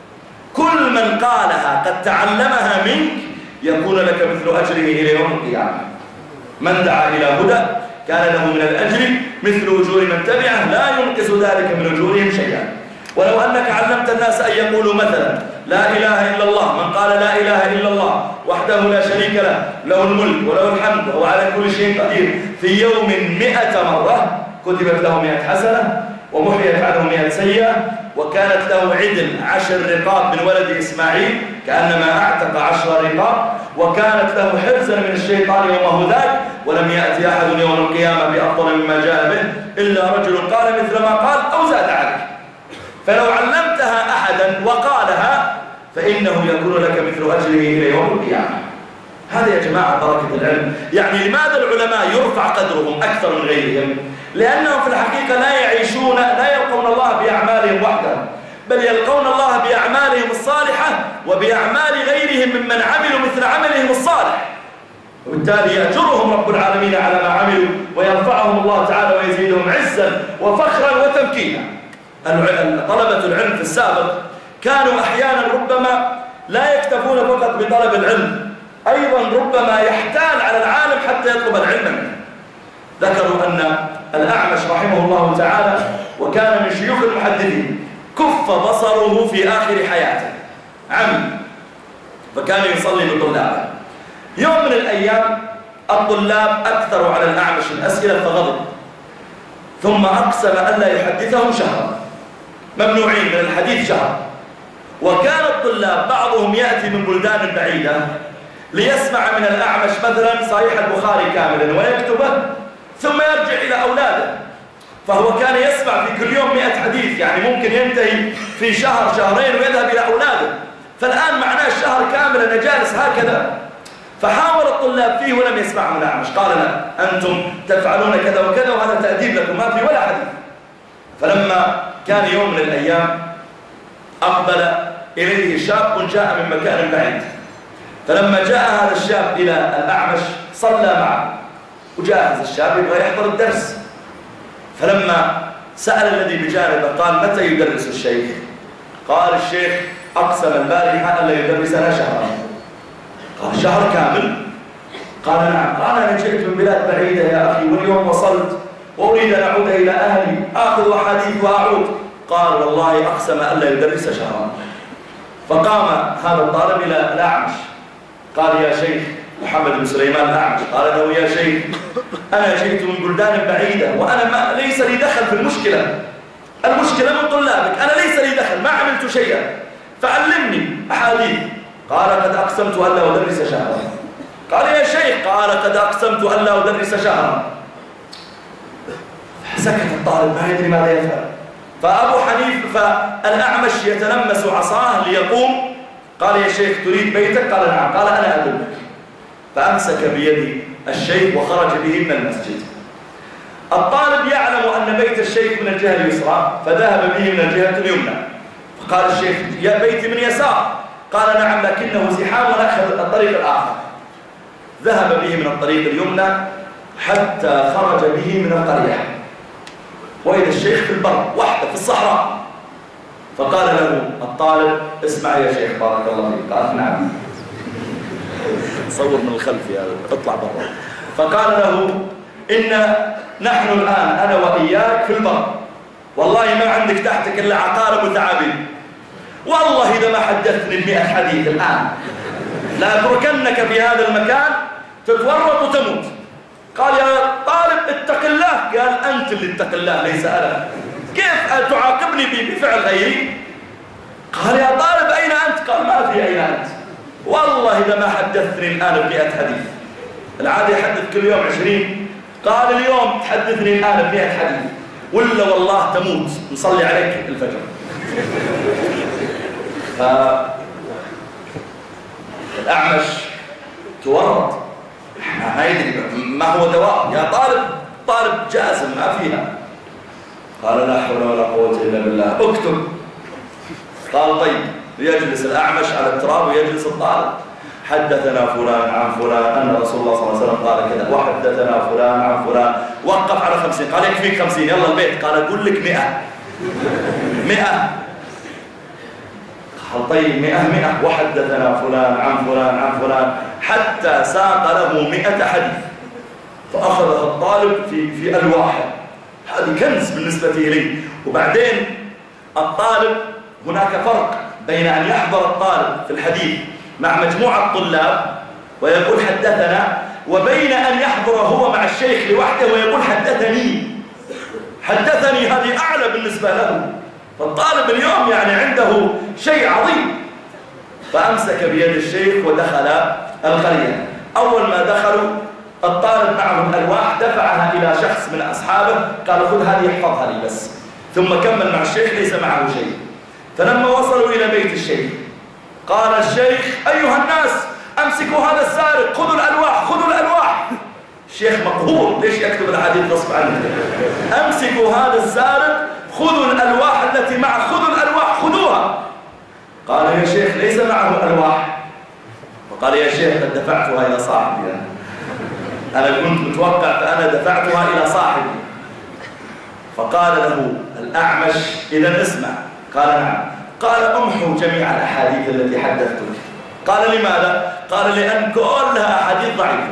كل من قالها قد تعلمها منك يكون لك مثل أجره إلى يوم القيامة. من دعا إلى هدى كان له من الأجر مثل أجور من تبعه لا ينقص ذلك من أجورهم شيئا. ولو أنك علمت الناس أن يقولوا مثلا: لا إله إلا الله، من قال لا إله إلا الله وحده لا شريك له، له الملك وله الحمد وهو على كل شيء قدير، في يوم 100 مرة كتبت له 100 حسنة ومحيت عنه 100 سيئة، وكانت له عدل 10 رقاب من ولد إسماعيل كأنما أعتق 10 رقاب، وكانت له حرزا من الشيطان يومه ذاك، ولم يأتي أحد يوم القيامة بأفضل مما جاء به إلا رجل قال مثل ما قال أو زاد عليه. فلو علمتها أحدا وقالها فإنه يكون لك مثل أجره إلى يوم القيامة. هذا يا جماعة بركة العلم. يعني لماذا العلماء يرفع قدرهم أكثر من غيرهم؟ لأنهم في الحقيقة لا يلقون الله بأعمالهم وحدهم، بل يلقون الله بأعمالهم الصالحة وبأعمال غيرهم ممن عملوا مثل عملهم الصالح، وبالتالي يأجرهم رب العالمين على ما عملوا ويرفعهم الله تعالى ويزيدهم عزا وفخرا وتمكينا. طلبة العلم في السابق كانوا أحيانا ربما لا يكتفون فقط بطلب العلم، أيضا ربما يحتال على العالم حتى يطلب العلم منه. ذكروا أن الأعمش رحمه الله تعالى وكان من شيوخ المحدثين كف بصره في آخر حياته عمي، فكان يصلي بطلابه. يوم من الأيام الطلاب أكثروا على الأعمش الأسئلة فغضب، ثم أقسم ألا يحدثهم شهرا، ممنوعين من الحديث شهر. وكان الطلاب بعضهم يأتي من بلدان بعيدة ليسمع من الأعمش مثلا صحيح البخاري كاملا ويكتبه ثم يرجع إلى أولاده، فهو كان يسمع في كل يوم 100 حديث، يعني ممكن ينتهي في شهر شهرين ويذهب إلى أولاده. فالآن معناه الشهر كامل أنا جالس هكذا. فحاول الطلاب فيه ولم يسمع من الأعمش، قال: لا، أنتم تفعلون كذا وكذا وهذا تأديب لكم، ما في ولا حديث. فلما كان يوم من الأيام أقبل إليه شاب جاء من مكان بعيد، فلما جاء هذا الشاب إلى الأعمش صلى معه، وجاهز الشاب يبغى يحضر الدرس. فلما سأل الذي بجانبه قال: متى يدرس الشيخ؟ قال: الشيخ أقسم البارحة ألا يدرسنا شهرا. قال: شهر كامل؟ قال: نعم. قال: أنا جئت من بلاد بعيدة يا أخي واليوم وصلت وأريد أن أعود إلى أهلي آخذ أحاديث وأعود. قال: والله أقسم ألا يدرس شهرا. فقام هذا الطالب إلى الأعمش قال: يا شيخ محمد بن سليمان الأعمش، قال له: يا شيخ أنا جئت من بلدان بعيدة وأنا ليس لي دخل في المشكلة من طلابك، أنا ليس لي دخل، ما عملت شيئا، فعلمني أحاديث. قال: قد أقسمت ألا أدرس شهرا. قال: يا شيخ. قال: قد أقسمت ألا أدرس شهرا. سكت الطالب ما يدري ماذا يفعل. فأبو حنيفة فالأعمش يتلمس عصاه ليقوم. قال: يا شيخ تريد بيتك؟ قال: نعم. قال: أنا أدلك. فأمسك بيد الشيخ وخرج به من المسجد. الطالب يعلم أن بيت الشيخ من الجهة اليسرى فذهب به من الجهة اليمنى. فقال الشيخ: يا بيتي من يسار. قال: نعم، لكنه زحام ونأخذ الطريق الآخر. ذهب به من الطريق اليمنى حتى خرج به من القرية، وإذا الشيخ في البر وحده في الصحراء. فقال له الطالب: اسمع يا شيخ بارك الله فيك. قال: نعم. صور من الخلف يا اطلع برا. فقال له: نحن الآن أنا وإياك في البر، والله ما عندك تحتك إلا عقارب وثعابين، والله إذا ما حدثتني ب100 حديث الآن لا أتركنك في هذا المكان تتورط وتموت. قال: يا طالب اتق الله. قال: أنت اللي اتق الله ليس أنا، كيف تعاقبني بفعل غيري؟ قال: يا طالب أين أنت؟ قال: ما في أين أنت، والله إذا ما حدثتني الآن ب100 حديث. العادة يحدث كل يوم 20. قال: اليوم تحدثني الآن ب100 حديث، ولا والله تموت نصلي عليك الفجر. الأعمش تورط، ما يدري ما هو دواء. يا طالب جازم ما فيها. قال: لا حول ولا قوة إلا بالله، اكتب. قال: طيب. يجلس الأعمش على التراب ويجلس الطالب: حدثنا فلان عن فلان أن رسول الله صلى الله عليه وسلم قال كذا، وحدثنا فلان عن فلان. وقف على 50. قال: يكفيك 50، يلا البيت. قال: أقول لك 100. 100. قال: طيب 100. وحدثنا فلان عن فلان عن فلان حتى ساق له 100 حديث. فأخذها الطالب في ألواحه، هذه كنز بالنسبة إليه. وبعدين الطالب هناك فرق بين أن يحضر الطالب في الحديث مع مجموعة طلاب ويقول حدثنا، وبين أن يحضر هو مع الشيخ لوحده ويقول حدثني. هذه أعلى بالنسبة له. فالطالب اليوم يعني عنده شيء عظيم. فأمسك بيد الشيخ ودخل القرية. أول ما دخلوا الطالب معه الألواح دفعها إلى شخص من أصحابه، قال: خذ هذه احفظها لي بس. ثم كمل مع الشيخ ليس معه شيء. فلما وصلوا إلى بيت الشيخ قال الشيخ: أيها الناس أمسكوا هذا السارق، خذوا الألواح. الشيخ مقهور، ليش يكتب الحديث غصب عنه؟ أمسكوا هذا السارق، خذوا الألواح التي معه، خذوها. قال: يا شيخ ليس معه ألواح. فقال: يا شيخ قد دفعتها إلى صاحبي، أنا كنت متوقع فأنا دفعتها إلى صاحبي. فقال له الأعمش: إذا اسمع. قال: نعم. قال: أمحوا جميع الأحاديث التي حدثتك. قال: لماذا؟ قال: لأن كلها أحاديث ضعيفة.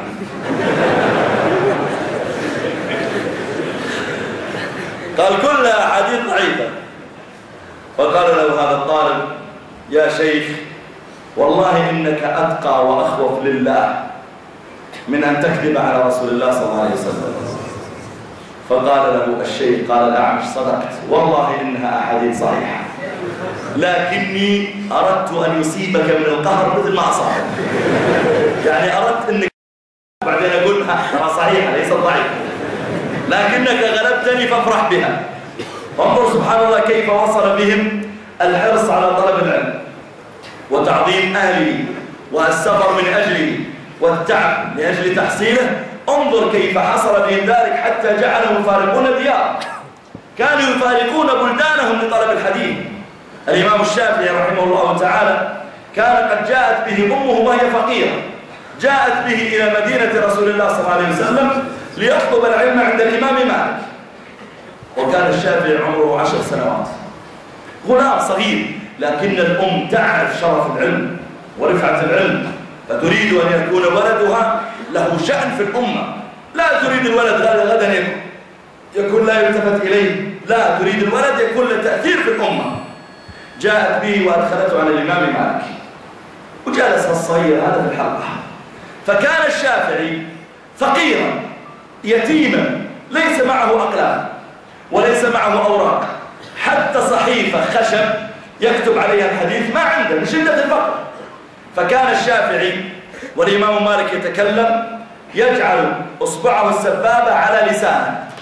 قال: كلها أحاديث ضعيفة. فقال له هذا الطالب: يا شيخ والله إنك أتقى وأخوف لله من أن تكذب على رسول الله صلى الله عليه وسلم. فقال له الشيخ: قال الأعمش: صدقت، والله إنها أحاديث صحيحة، لكني أردت أن يصيبك من القهر مثل ما أصابك. يعني أردت أنك بعدين أقولها ترى صحيحة ليست ضعيفة، لكنك غلبتني فافرح بها. وانظر سبحان الله كيف وصل بهم الحرص على طلب العلم وتعظيم أهله والسفر من أجله والتعب لأجل تحصيله. انظر كيف حصل بهم ذلك حتى جعلهم يفارقون الديار، كانوا يفارقون بلدانهم لطلب الحديث. الإمام الشافعي رحمه الله تعالى كان قد جاءت به أمه وهي فقيرة، جاءت به إلى مدينة رسول الله صلى الله عليه وسلم ليطلب العلم عند الإمام مالك. وكان الشافعي عمره 10 سنوات، غلام صغير، لكن الأم تعرف شرف العلم ورفعة العلم، فتريد أن يكون ولدها له شأن في الأمة. لا تريد الولد غدا يكون لا يلتفت إليه، لا تريد الولد يكون له تأثير في الأمة. جاءت به وأدخلته على الإمام مالك، وجلس الصغير هذا في الحلقة. فكان الشافعي فقيرا يتيما ليس معه أقلام وليس معه أوراق، حتى صحيفة خشب يكتب عليها الحديث ما عنده من شدة الفقر. فكان الشافعي والإمام مالك يتكلم يجعل إصبعه السبابة على لسانه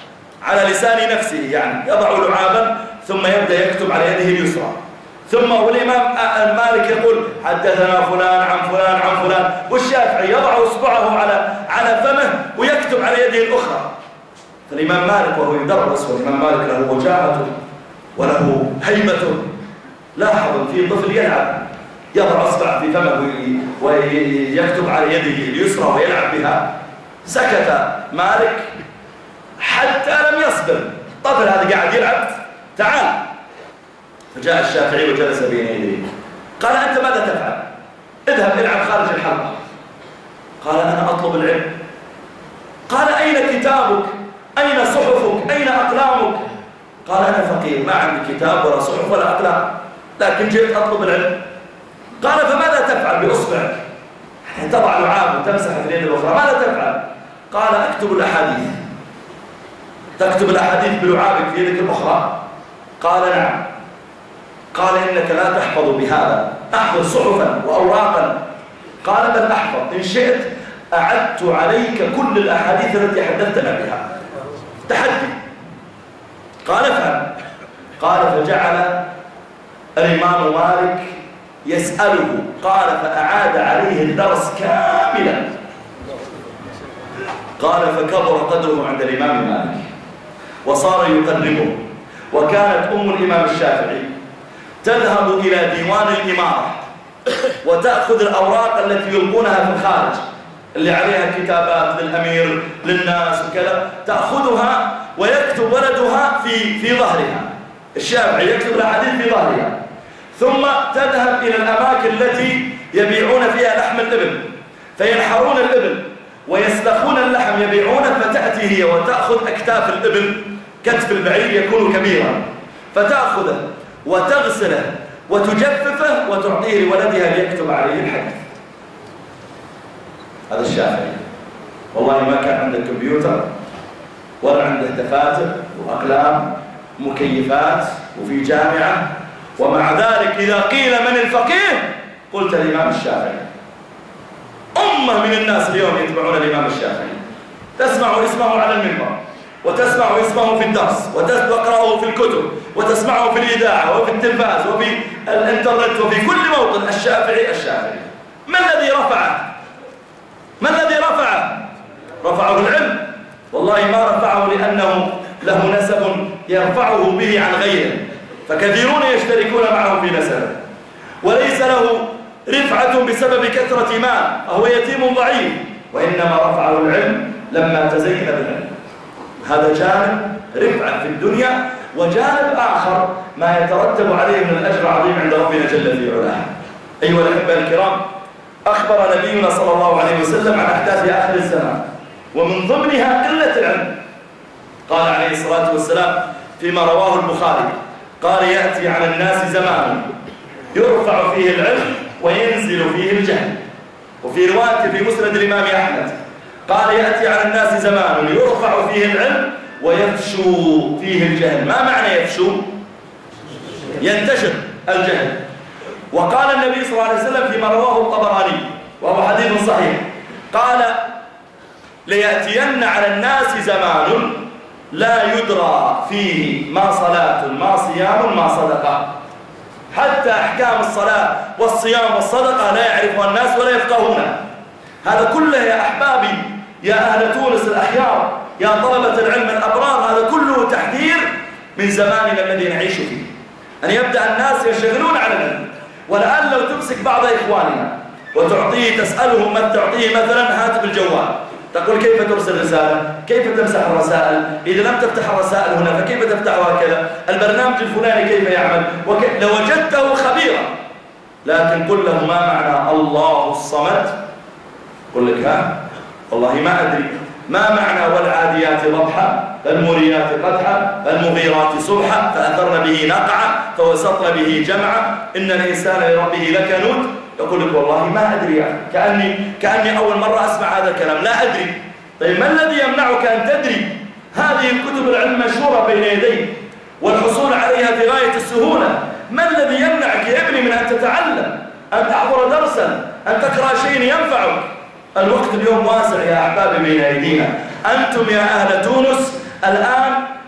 على لسان نفسه، يعني يضع لعابا ثم يبدأ يكتب على يده اليسرى. ثم والإمام مالك يقول حدثنا فلان عن فلان عن فلان، والشافعي يضع إصبعه على فمه ويكتب على يده الأخرى. فالإمام مالك وهو يدرس، والإمام مالك له وجاهة وله هيبة، لاحظ في طفل يلعب يضع إصبع في فمه ويكتب على يده اليسرى ويلعب بها. سكت مالك حتى لم يصبر، الطفل هذا قاعد يلعب، تعال. فجاء الشافعي وجلس بين يديه، قال أنت ماذا تفعل؟ اذهب العب خارج الحلقة. قال أنا أطلب العلم. قال أين كتابك؟ أين صحفك؟ أين أقلامك؟ قال أنا فقير، ما عندي كتاب ولا صحف ولا أقلام، لكن جئت أطلب العلم. قال فماذا تفعل بإصبعك؟ تضع لعاب وتمسح في اليد الأخرى، ماذا تفعل؟ قال أكتب الأحاديث. تكتب الأحاديث بلعابك في يدك الأخرى؟ قال نعم. قال إنك لا تحفظ بهذا، أحفظ صحفا وأوراقا. قال بل أحفظ، إن شئت أعدت عليك كل الأحاديث التي حدثتنا بها، تحدي. قال افعل. قال فجعل الإمام مالك يسأله، قال فأعاد عليه الدرس كاملا. قال فكبر قدره عند الإمام مالك وصار يقربه. وكانت أم الإمام الشافعي تذهب إلى ديوان الإمارة وتأخذ الأوراق التي يلقونها في الخارج اللي عليها كتابات للأمير للناس وكذا، تأخذها ويكتب ولدها في ظهرها. الشافعي يكتب الأحاديث في ظهرها، ثم تذهب إلى الأماكن التي يبيعون فيها لحم الإبل، فينحرون الإبل ويسلخون اللحم يبيعونه، فتأتي هي وتأخذ أكتاف الإبل، كتف البعير يكون كبيرا، فتأخذه وتغسله وتجففه وتعطيه لولدها ليكتب عليه الحديث. هذا الشافعي والله ما كان عنده كمبيوتر ولا عنده دفاتر وأقلام مكيفات وفي جامعة، ومع ذلك إذا قيل من الفقيه قلت الإمام الشافعي. أمة من الناس اليوم يتبعون الإمام الشافعي، تسمع اسمه على المنبر، وتسمع اسمه في الدرس، وتقرأه في الكتب، وتسمعه في الإذاعة وفي التلفاز وفي الإنترنت وفي كل موطن. الشافعي الشافعي. ما الذي رفعه؟ ما الذي رفعه؟ رفعه العلم. والله ما رفعه لأنه له نسب يرفعه به عن غيره، فكثيرون يشتركون معه في نسبه، وليس له رفعة بسبب كثرة مال، فهو يتيم ضعيف، وإنما رفعه العلم لما تزين بالعلم. هذا جانب رفعة في الدنيا، وجانب آخر ما يترتب عليه من الأجر العظيم عند ربنا جل في علاه. أيها الأحبة الكرام، أخبر نبينا صلى الله عليه وسلم عن أحداث آخر الزمان، ومن ضمنها قلة العلم. قال عليه الصلاة والسلام فيما رواه البخاري، قال يأتي على الناس زمان يرفع فيه العلم وينزل فيه الجهل. وفي رواية في مسند الإمام أحمد قال يأتي على الناس زمان يرفع فيه العلم ويفشو فيه الجهل. ما معنى يفشو؟ ينتشر الجهل. وقال النبي صلى الله عليه وسلم فيما رواه الطبراني وهو حديث صحيح، قال ليأتين على الناس زمان لا يدرى فيه ما صلاة ما صيام ما صدقة، حتى أحكام الصلاة والصيام والصدقة لا يعرفها الناس ولا يفقهونها. هذا كله يا أحبابي يا أهل تونس الأخيار، يا طلبة العلم الأبرار، هذا كله تحذير من زماننا الذي نعيش فيه، أن يبدأ الناس يشغلون على العلم. والآن لو تمسك بعض إخواننا وتعطيه تسألهم ما تعطيه مثلا هاتف الجوال، تقول كيف ترسل رسالة؟ كيف تمسح الرسائل؟ إذا لم تفتح الرسائل هنا فكيف تفتحها كذا؟ البرنامج الفلاني كيف يعمل؟ لوجدته خبيرا. لكن قل له ما معنى الله الصمد؟ قل لك ها والله ما أدري. ما معنى والعاديات ضبحا فالموريات قدحا فالمغيرات صبحا فأثرن به نقعا فوسطن به جمعا إن الإنسان لربه لكنود. يقول لك والله ما أدري، كأني أول مرة أسمع هذا الكلام، لا أدري. طيب ما الذي يمنعك أن تدري؟ هذه الكتب العلم مشهورة بين يديك والحصول عليها في غاية السهولة. ما الذي يمنعك يا ابني من أن تتعلم، أن تحضر درسا، أن تقرأ شيء ينفعك؟ الوقت اليوم واسع يا أحبابي بين أيدينا. أنتم يا أهل تونس الآن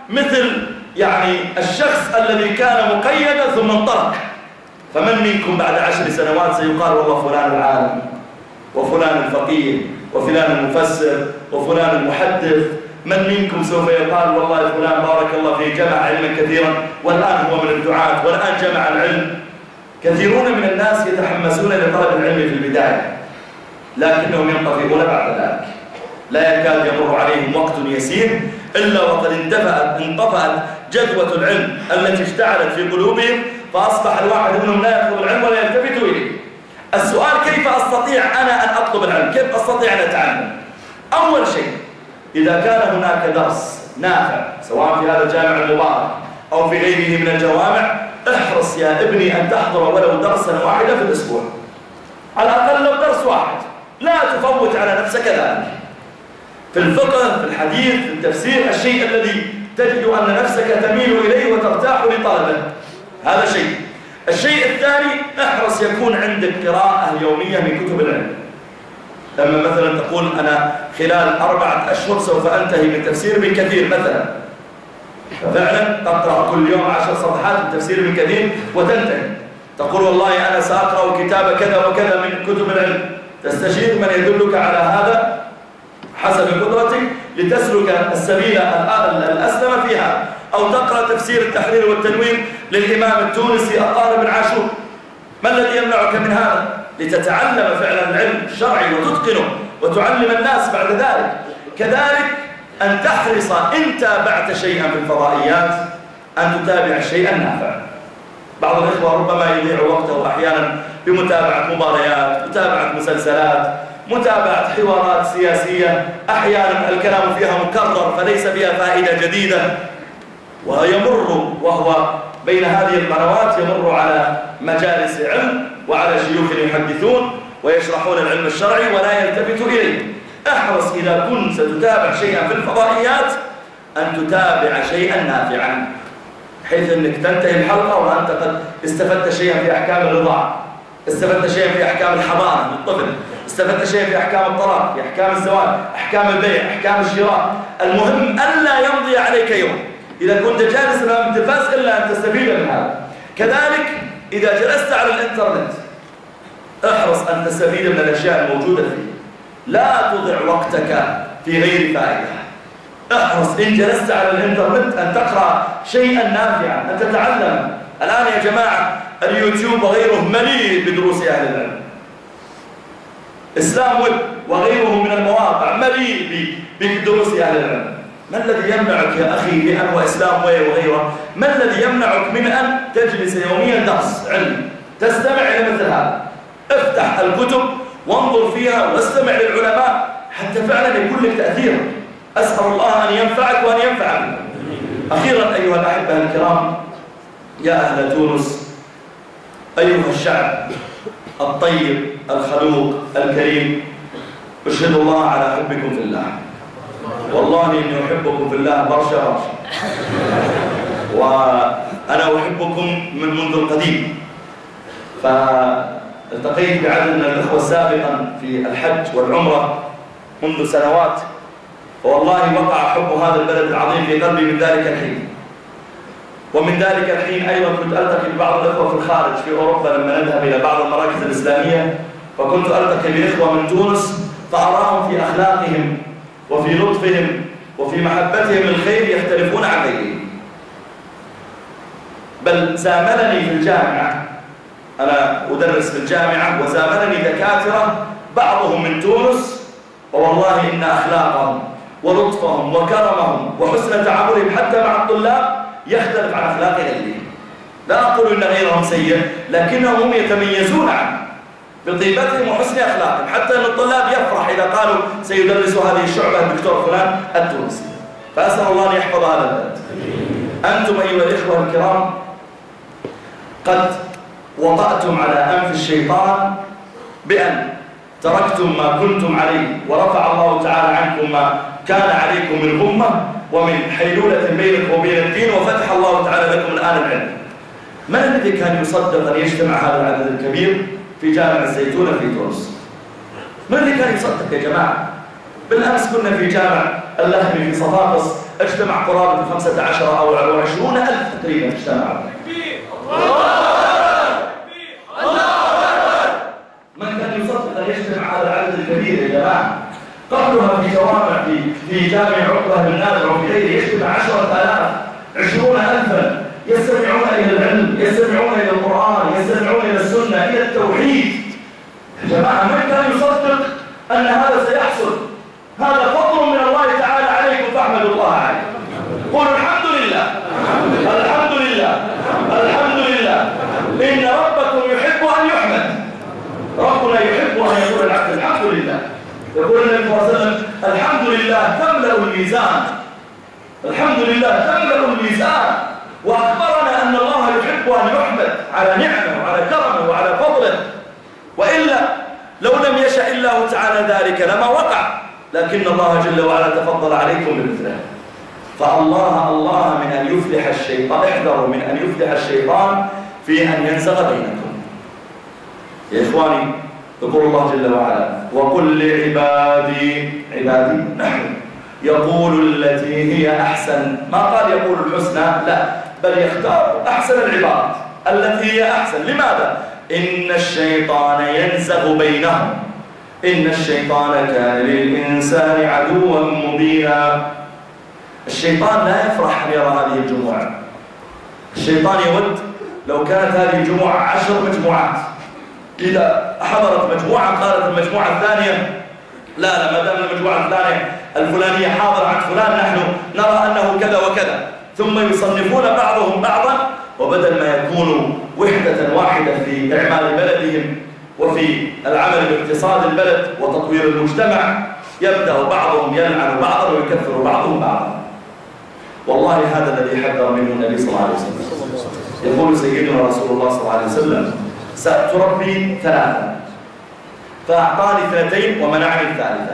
مثل يعني الشخص الذي كان مقيدا ثم انطلق. فمن منكم بعد 10 سنوات سيقال والله فلان العالم وفلان الفقيه وفلان المفسر وفلان المحدث؟ من منكم سوف يقال والله فلان بارك الله فيه جمع علما كثيرا والآن هو من الدعاة والآن جمع العلم؟ كثيرون من الناس يتحمسون لطلب العلم في البداية لكنهم ينطفئون بعد ذلك، لا يكاد يمر عليهم وقت يسير إلا وقد انطفأت جذوة العلم التي اشتعلت في قلوبهم، فأصبح الواحد منهم لا يطلب العلم ولا يلتفت إليه. السؤال كيف أستطيع أنا أن أطلب العلم؟ كيف أستطيع أن أتعلم؟ أول شيء إذا كان هناك درس نافع سواء في هذا الجامع المبارك أو في غيره من الجوامع، احرص يا ابني أن تحضر ولو درسا واحدا في الأسبوع، على الأقل لو درس واحد، لا تفوت على نفسك ذلك. في الفقه، في الحديث، في التفسير، الشيء الذي تجد أن نفسك تميل إليه وترتاح لطلبه، هذا شيء. الشيء الثاني، احرص يكون عندك قراءة يومية من كتب العلم. لما مثلا تقول أنا خلال 4 أشهر سوف أنتهي من تفسير ابن كثير مثلا، ففعلا تقرأ كل يوم 10 صفحات من تفسير ابن كثير وتنتهي. تقول والله أنا سأقرأ كتاب كذا وكذا من كتب العلم، تستشير من يدلك على هذا حسب قدرتك لتسلك السبيل الأسلم فيها، أو تقرأ تفسير التحرير والتنوير للإمام التونسي الطاهر بن عاشور. ما الذي يمنعك من هذا؟ لتتعلم فعلا العلم الشرعي وتتقنه وتعلم الناس بعد ذلك. كذلك أن تحرص إن تابعت شيئا في الفضائيات أن تتابع الشيء النافع. بعض الإخوة ربما يضيع وقته أحيانا بمتابعة مباريات، متابعة مسلسلات، متابعة حوارات سياسية أحيانا الكلام فيها مكرر فليس فيها فائدة جديدة، ويمر وهو بين هذه القنوات يمر على مجالس علم وعلى شيوخ يحدثون ويشرحون العلم الشرعي ولا يلتفت إليه. احرص إذا كنت ستتابع شيئا في الفضائيات أن تتابع شيئا نافعا، بحيث أنك تنتهي الحلقة وأنت قد استفدت شيئا في أحكام الرضاعة، استفدت شيئا في أحكام الحضانة للطفل، استفدت شيئا في أحكام الطلاق، في أحكام الزواج، أحكام البيع، أحكام الشراء. المهم ألا يمضي عليك يوم إذا كنت جالس أمام التلفاز إلا أن تستفيد من هذا. كذلك إذا جلست على الإنترنت احرص أن تستفيد من الأشياء الموجودة فيه، لا تضع وقتك في غير فائدة. احرص إن جلست على الإنترنت أن تقرأ شيئا نافعا، أن تتعلم. الآن يا جماعة اليوتيوب وغيره مليء بدروس أهل العلم، إسلام ويب وغيره من المواقع مليء بدروس أهل العلم. ما الذي يمنعك يا أخي بأن وإسلام وغيره، ما الذي يمنعك من أن تجلس يوميا درس علم تستمع إلى مثل هذا؟ افتح الكتب وانظر فيها واستمع للعلماء حتى فعلا يكون لك تأثير. أسأل الله أن ينفعك وأن ينفع بك. أخيرا أيها الأحبة الكرام، يا أهل تونس، أيها الشعب الطيب الخلوق الكريم، أشهد الله على حبكم في الله. والله إني أحبكم في الله برشا، وأنا أحبكم منذ القديم. فالتقيت بعدد من الأخوة سابقا في الحج والعمرة منذ سنوات، والله وقع حب هذا البلد العظيم في قلبي من ذلك الحين. ومن ذلك الحين أيضا كنت ألتقي ببعض الأخوة في الخارج في أوروبا لما نذهب إلى بعض المراكز الإسلامية، فكنت ألتقي بإخوة من تونس فأراهم في أخلاقهم وفي لطفهم وفي محبتهم للخير يختلفون عن غيرهم. بل زاملني في الجامعة، أنا أدرس في الجامعة، وزاملني دكاترة بعضهم من تونس، والله إن أخلاقهم ولطفهم وكرمهم وحسن تعاملهم حتى مع الطلاب يختلف عن أخلاق غيرهم. لا أقول إن غيرهم سيء، لكنهم هم يتميزون عنه بطيبتهم وحسن أخلاقهم، حتى أن الطلاب يفرح إذا قالوا سيدرس هذه الشعبة الدكتور فلان التونسي. فأسأل الله أن يحفظ هذا البلد. أنتم أيها الإخوة الكرام قد وطأتم على أنف الشيطان بأن تركتم ما كنتم عليه، ورفع الله تعالى عنكم ما كان عليكم من غمة ومن حيلولة بينكم وبين الدين، وفتح الله تعالى لكم الآن العلم. من الذي كان يصدق أن يجتمع هذا العدد الكبير في جامع الزيتونة في تونس؟ من اللي كان يصدق يا جماعة؟ بالأمس كنا في جامع اللهمي في صفاقس اجتمع قرابة 15 أو 20,000 تقريبا اجتمعوا. من كان يصدق أن يجتمع هذا العدد الكبير يا جماعة؟ قبلها في جوامع في جامع عقبة بن نافع وفي غيره يجتمع 10,000 20,000 يستمعون إلى العلم، يستمعون إلى القرآن، يستمعون إلى السنة، إلى التوحيد. يا جماعة من كان يصدق أن هذا سيحصل؟ هذا فضل من الله تعالى عليكم فاحمدوا الله عليه. قولوا الحمد لله، الحمد لله، الحمد لله. إن ربكم يحب أن يحمد. ربنا يحب أن يقول العبد الحمد لله. يقول النبي صلى الله عليه وسلم الحمد لله تملأ الميزان. الحمد لله تملأ الميزان. وأخبرنا أن الله يحب أن يحمد على نعمه وعلى كرمه وعلى فضله، وإلا لو لم يشأ الله تعالى ذلك لما وقع، لكن الله جل وعلا تفضل عليكم بمثله. فالله من أن يفلح الشيطان، احذروا من أن يفلح الشيطان في أن ينزغ بينكم. يا إخواني يقول الله جل وعلا وقل لعبادي، عبادي نحن، يقول التي هي أحسن. ما قال يقول الحسنى، لا، بل يختار أحسن العباد التي هي أحسن. لماذا؟ إن الشيطان ينزغ بينهم، إن الشيطان كان للإنسان عدوا مبينا. الشيطان لا يفرح أن يرى هذه الجموع. الشيطان يود لو كانت هذه الجموع 10 مجموعات، إذا حضرت مجموعة قالت المجموعة الثانية لا ما دام المجموعة الثانية الفلانية حاضر عند فلان نحن نرى أنه كذا وكذا، ثم يصنفون بعضهم بعضا، وبدل ما يكونوا وحدة واحدة في إعمال بلدهم وفي العمل باقتصاد البلد وتطوير المجتمع، يبدأ بعضهم يلعن بعضا ويكفر بعضهم بعضا. والله هذا الذي حذر منه النبي صلى الله عليه وسلم. يقول سيدنا رسول الله صلى الله عليه وسلم سأتربي 3، فأعطاني 2 ومنعني 3.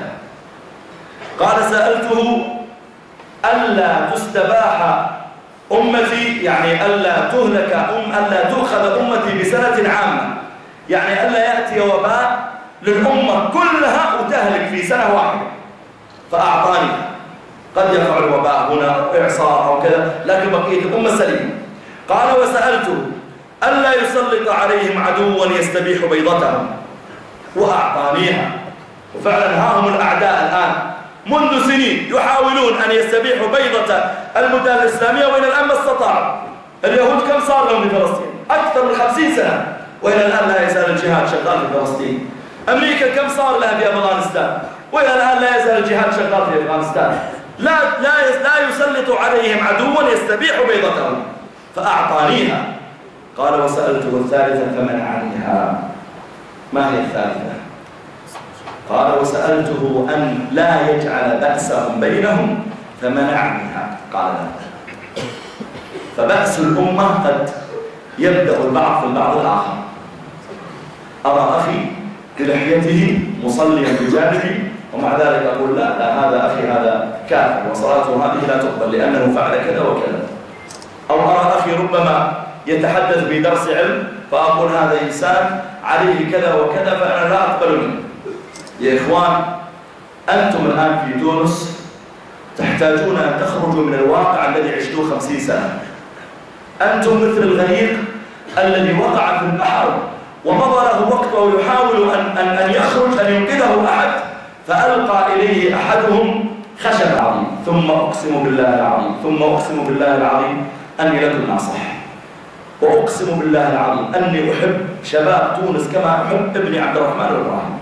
قال سألته ألا تستباح أمتي، يعني ألا تهلك ألا تؤخذ أمتي بسنة عامة، يعني ألا يأتي وباء للأمة كلها وتهلك في سنة واحدة. فأعطاني، قد يقع الوباء هنا إعصار أو كذا، لكن بقية الأمة سليمة. قال وسألته ألا يسلط عليهم عدوا يستبيح بيضتهم، وأعطانيها. وفعلا ها هم الأعداء الآن منذ سنين يحاولون أن يستبيحوا بيضة المدن الإسلامية، وإلى الآن ما استطاعوا. اليهود كم صار لهم في فلسطين؟ أكثر من 50 سنة، وإلى الآن لا يزال الجهاد شغال في فلسطين. أمريكا كم صار لها في أفغانستان؟ وإلى الآن لا يزال الجهاد شغال في أفغانستان. لا يسلط عليهم عدوا يستبيح بيضتهم. فأعطانيها. قال وسألته 3 فمنعنيها. ما هي 3؟ قال وسألته أن لا يجعل بأسهم بينهم فمنعنيها. قال لا. فبأس الأمة قد يبدأ البعض في البعض الآخر. أرى أخي بلحيته مصليا بجانبي ومع ذلك أقول لا هذا أخي هذا كافر وصلاته هذه لا تقبل لأنه فعل كذا وكذا. أو أرى أخي ربما يتحدث بدرس علم فأقول هذا إنسان عليه كذا وكذا فأنا لا أقبل منه. يا إخوان أنتم الآن في تونس تحتاجون أن تخرجوا من الواقع الذي عشتوه 50 سنة. أنتم مثل الغريق الذي وقع في البحر ومضى له وقت ويحاول أن يخرج أن ينقذه أحد، فألقى إليه أحدهم خشب عظيم، ثم أقسم بالله العظيم، ثم أقسم بالله العظيم أني لكم ناصح، وأقسم بالله العظيم أني أحب شباب تونس كما أحب ابني عبد الرحمن الإبراهيم.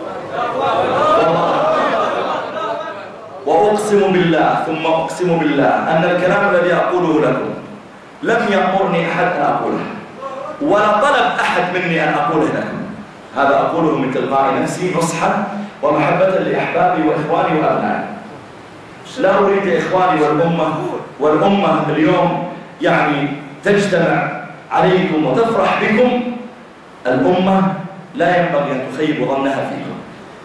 وأقسم بالله ثم أقسم بالله أن الكلام الذي أقوله لكم لم يأمرني أحد أن أقوله، ولا طلب أحد مني أن أقوله لكم. هذا أقوله من تلقاء نفسي نصحا ومحبة لأحبابي وإخواني وأبنائي. لا أريد إخواني والأمة اليوم يعني تجتمع عليكم وتفرح بكم. الأمة لا ينبغي أن تخيب ظنها فيكم.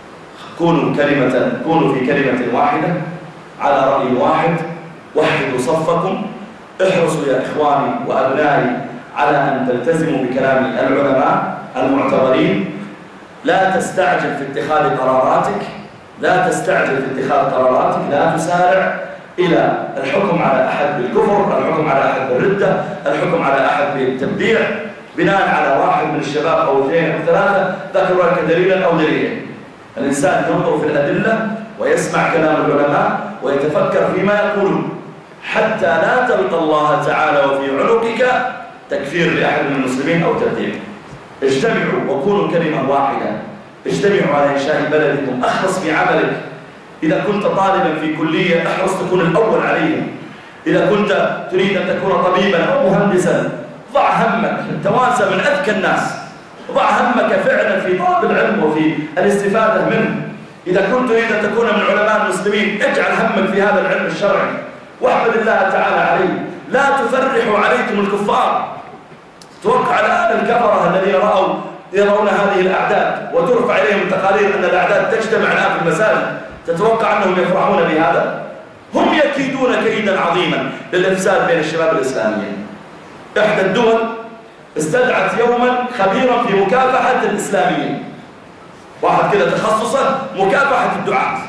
كونوا في كلمة واحدة على رأي واحد، وحدوا صفكم، احرصوا يا إخواني وأبنائي على أن تلتزموا بكلام العلماء المعتبرين. لا تستعجل في اتخاذ قراراتك، لا تستعجل في اتخاذ قراراتك، لا تسارع إلى الحكم على أحد بالكفر، الحكم على أحد بالردة، الحكم على أحد بالتبديع بناء على واحد من الشباب أو اثنين أو ثلاثة ذكروا لك دليلا أو دليلين. الإنسان ينظر في الأدلة ويسمع كلام العلماء ويتفكر فيما يقولون حتى لا تلقى الله تعالى وفي عنقك تكفير لأحد من المسلمين أو تبديع. اجتمعوا وكونوا كلمة واحدة، اجتمعوا على إنشاء بلدكم، أخلص في عملك. إذا كنت طالبا في كلية احرص تكون الأول عليها. إذا كنت تريد أن تكون طبيبا أو مهندسا ضع همك، توانسى من أذكى الناس، ضع همك فعلا في طلب العلم وفي الاستفادة منه. إذا كنت تريد أن تكون من علماء المسلمين اجعل همك في هذا العلم الشرعي واحمد الله تعالى عليه. لا تفرحوا عليكم الكفار. توقع الآن الكفرة الذين يرون هذه الأعداد وترفع إليهم التقارير أن الأعداد تجتمع الآن في المساجد، تتوقع أنهم يفرحون بهذا؟ هم يكيدون كيدا عظيما للإفساد بين الشباب الإسلاميين. إحدى الدول استدعت يوما خبيرا في مكافحة الإسلاميين، واحد كذا تخصصا مكافحة الدعاة،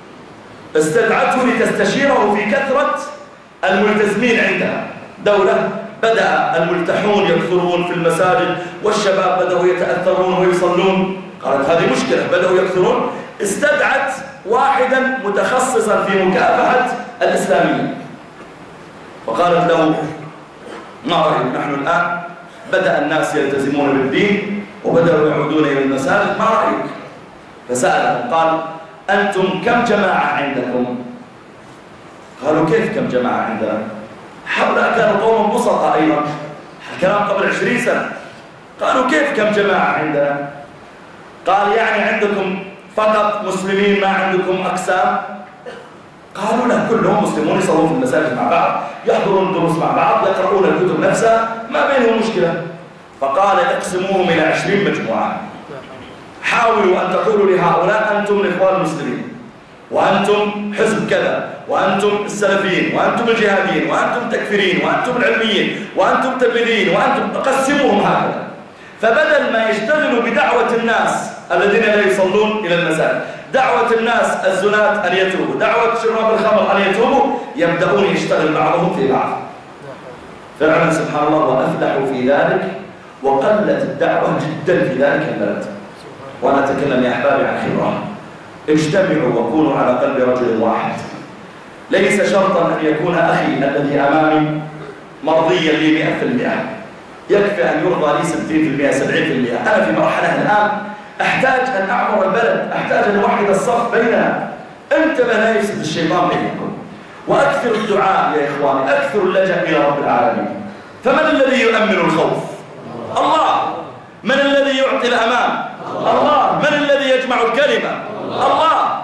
استدعته لتستشيره في كثرة الملتزمين عندها. دولة بدأ الملتحون يكثرون في المساجد والشباب بدأوا يتأثرون ويصلون، قالت هذه مشكلة، بدأوا يكثرون. استدعت واحدا متخصصا في مكافحة الإسلاميين وقالت له ما رأيك نحن الآن بدأ الناس يلتزمون بالدين وبدأوا يعودون إلى المساجد، ما رأيك؟ فسألهم قال أنتم كم جماعة عندكم؟ قالوا كيف كم جماعة عندنا؟ هؤلاء كانوا قوم بسطاء أيضا، الكلام قبل 20 سنة. قالوا كيف كم جماعة عندنا؟ قال يعني عندكم فقط مسلمين ما عندكم أقسام؟ قالوا لا، كلهم مسلمون يصلون في المساجد مع بعض، يحضرون الدروس مع بعض، يقرؤون الكتب نفسها، ما بينهم مشكلة. فقال اقسموهم إلى 20 مجموعة، حاولوا أن تقولوا لهؤلاء أنتم الإخوان المسلمين، وأنتم حزب كذا، وأنتم السلفيين، وأنتم الجهاديين، وأنتم تكفيرين، وأنتم العلميين، وأنتم تبليين، وأنتم قسموهم هكذا. فبدل ما يشتغلوا بدعوة الناس الذين لا يصلون إلى المساجد، دعوة الناس الزناة أن يتوبوا، دعوة شراب الخمر أن يتوبوا، يبدأون يشتغل بعضهم في بعض. فعلا سبحان الله وأفلحوا في ذلك، وقلت الدعوة جدا في ذلك البلد. وأنا أتكلم يا أحبابي عن خبرة. اجتمعوا وكونوا على قلب رجل واحد. ليس شرطا أن يكون أخي الذي أمامي مرضيا لي 100%، يكفي أن يرضى لي 60% 70%. أنا في مرحلة الآن أحتاج أن أعمر البلد، أحتاج أن أوحد الصف بيننا. انتبه لا يفسد الشيطان بينكم، وأكثر الدعاء يا إخواني، أكثر اللجأ إلى رب العالمين. فمن الذي يؤمن الخوف؟ الله. من الذي يعطي الأمان؟ الله. من الذي يجمع الكلمة؟ الله.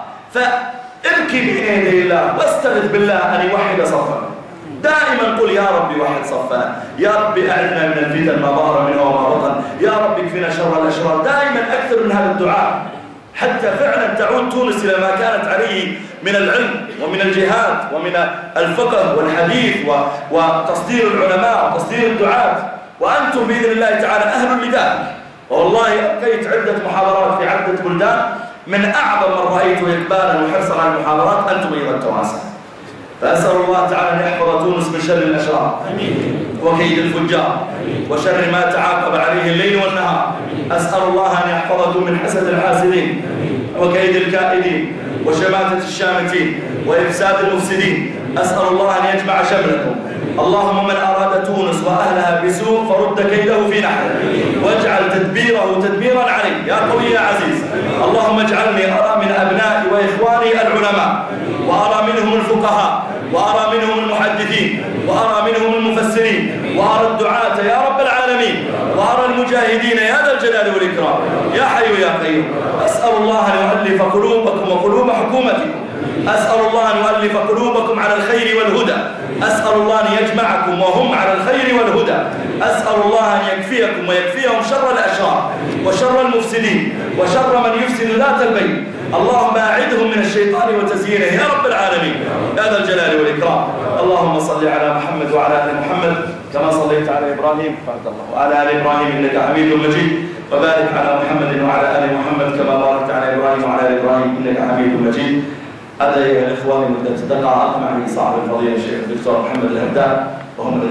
فابكي بين يدي الله واستغث بالله أن يوحد صفنا. دائما قل يا ربي وحد صفنا، يا ربي أعذنا من الفتن ما ظهر منها وما بطن، يا ربي اكفنا شر الأشرار. دائما أكثر من هذا الدعاء حتى فعلا تعود تونس إلى ما كانت عليه من العلم ومن الجهاد ومن الفقه والحديث وتصدير العلماء وتصدير الدعاة، وأنتم بإذن الله تعالى أهل لذلك. والله أبقيت عدة محاضرات في عدة بلدان، من أعظم من رأيت إقبالا وحرصا على المحاضرات أنتم أيضا التوانسة. فأسأل الله تعالى أن يحفظ تونس من شر الأشرار وكيد الفجار وشر ما تعاقب عليه الليل والنهار. أسأل الله أن يحفظكم من حسد الحاسدين وكيد الكائدين وشماتة الشامتين وإفساد المفسدين. أسأل الله أن يجمع شملكم. اللهم من أراد تونس وأهلها بسوء فرد كيده في نحره، واجعل تدبيره تدميرا عليه يا قوي يا عزيز. اللهم اجعلني أرى من أبنائي وإخواني العلماء، وأرى منهم الفقهاء، وأرى منهم المحدثين، وأرى منهم المفسرين، وأرى الدعاة يا رب العالمين، وأرى المجاهدين يا ذا الجلال والإكرام يا حي يا قيوم. أسأل الله أن يؤلف قلوبكم وقلوب حكومتكم. أسأل الله أن يؤلف قلوبكم على الخير والهدى. أسأل الله أن يجمعكم وهم على الخير والهدى. أسأل الله أن يكفيكم ويكفيهم شر الأشرار وشر المفسدين وشر من يفسد ذات البين. اللهم أعدهم من الشيطان وتزيينه يا رب العالمين يا ذا الجلال والإكرام. اللهم صل على محمد وعلى آل محمد كما صليت على إبراهيم وعلى آل إبراهيم إنك حميد مجيد، وبارك على محمد وعلى آل محمد كما باركت على إبراهيم وعلى آل إبراهيم إنك حميد مجيد. هذا أيها الإخوة مدة دقائق معي صاحب الفضيلة الشيخ الدكتور محمد الهداد وهم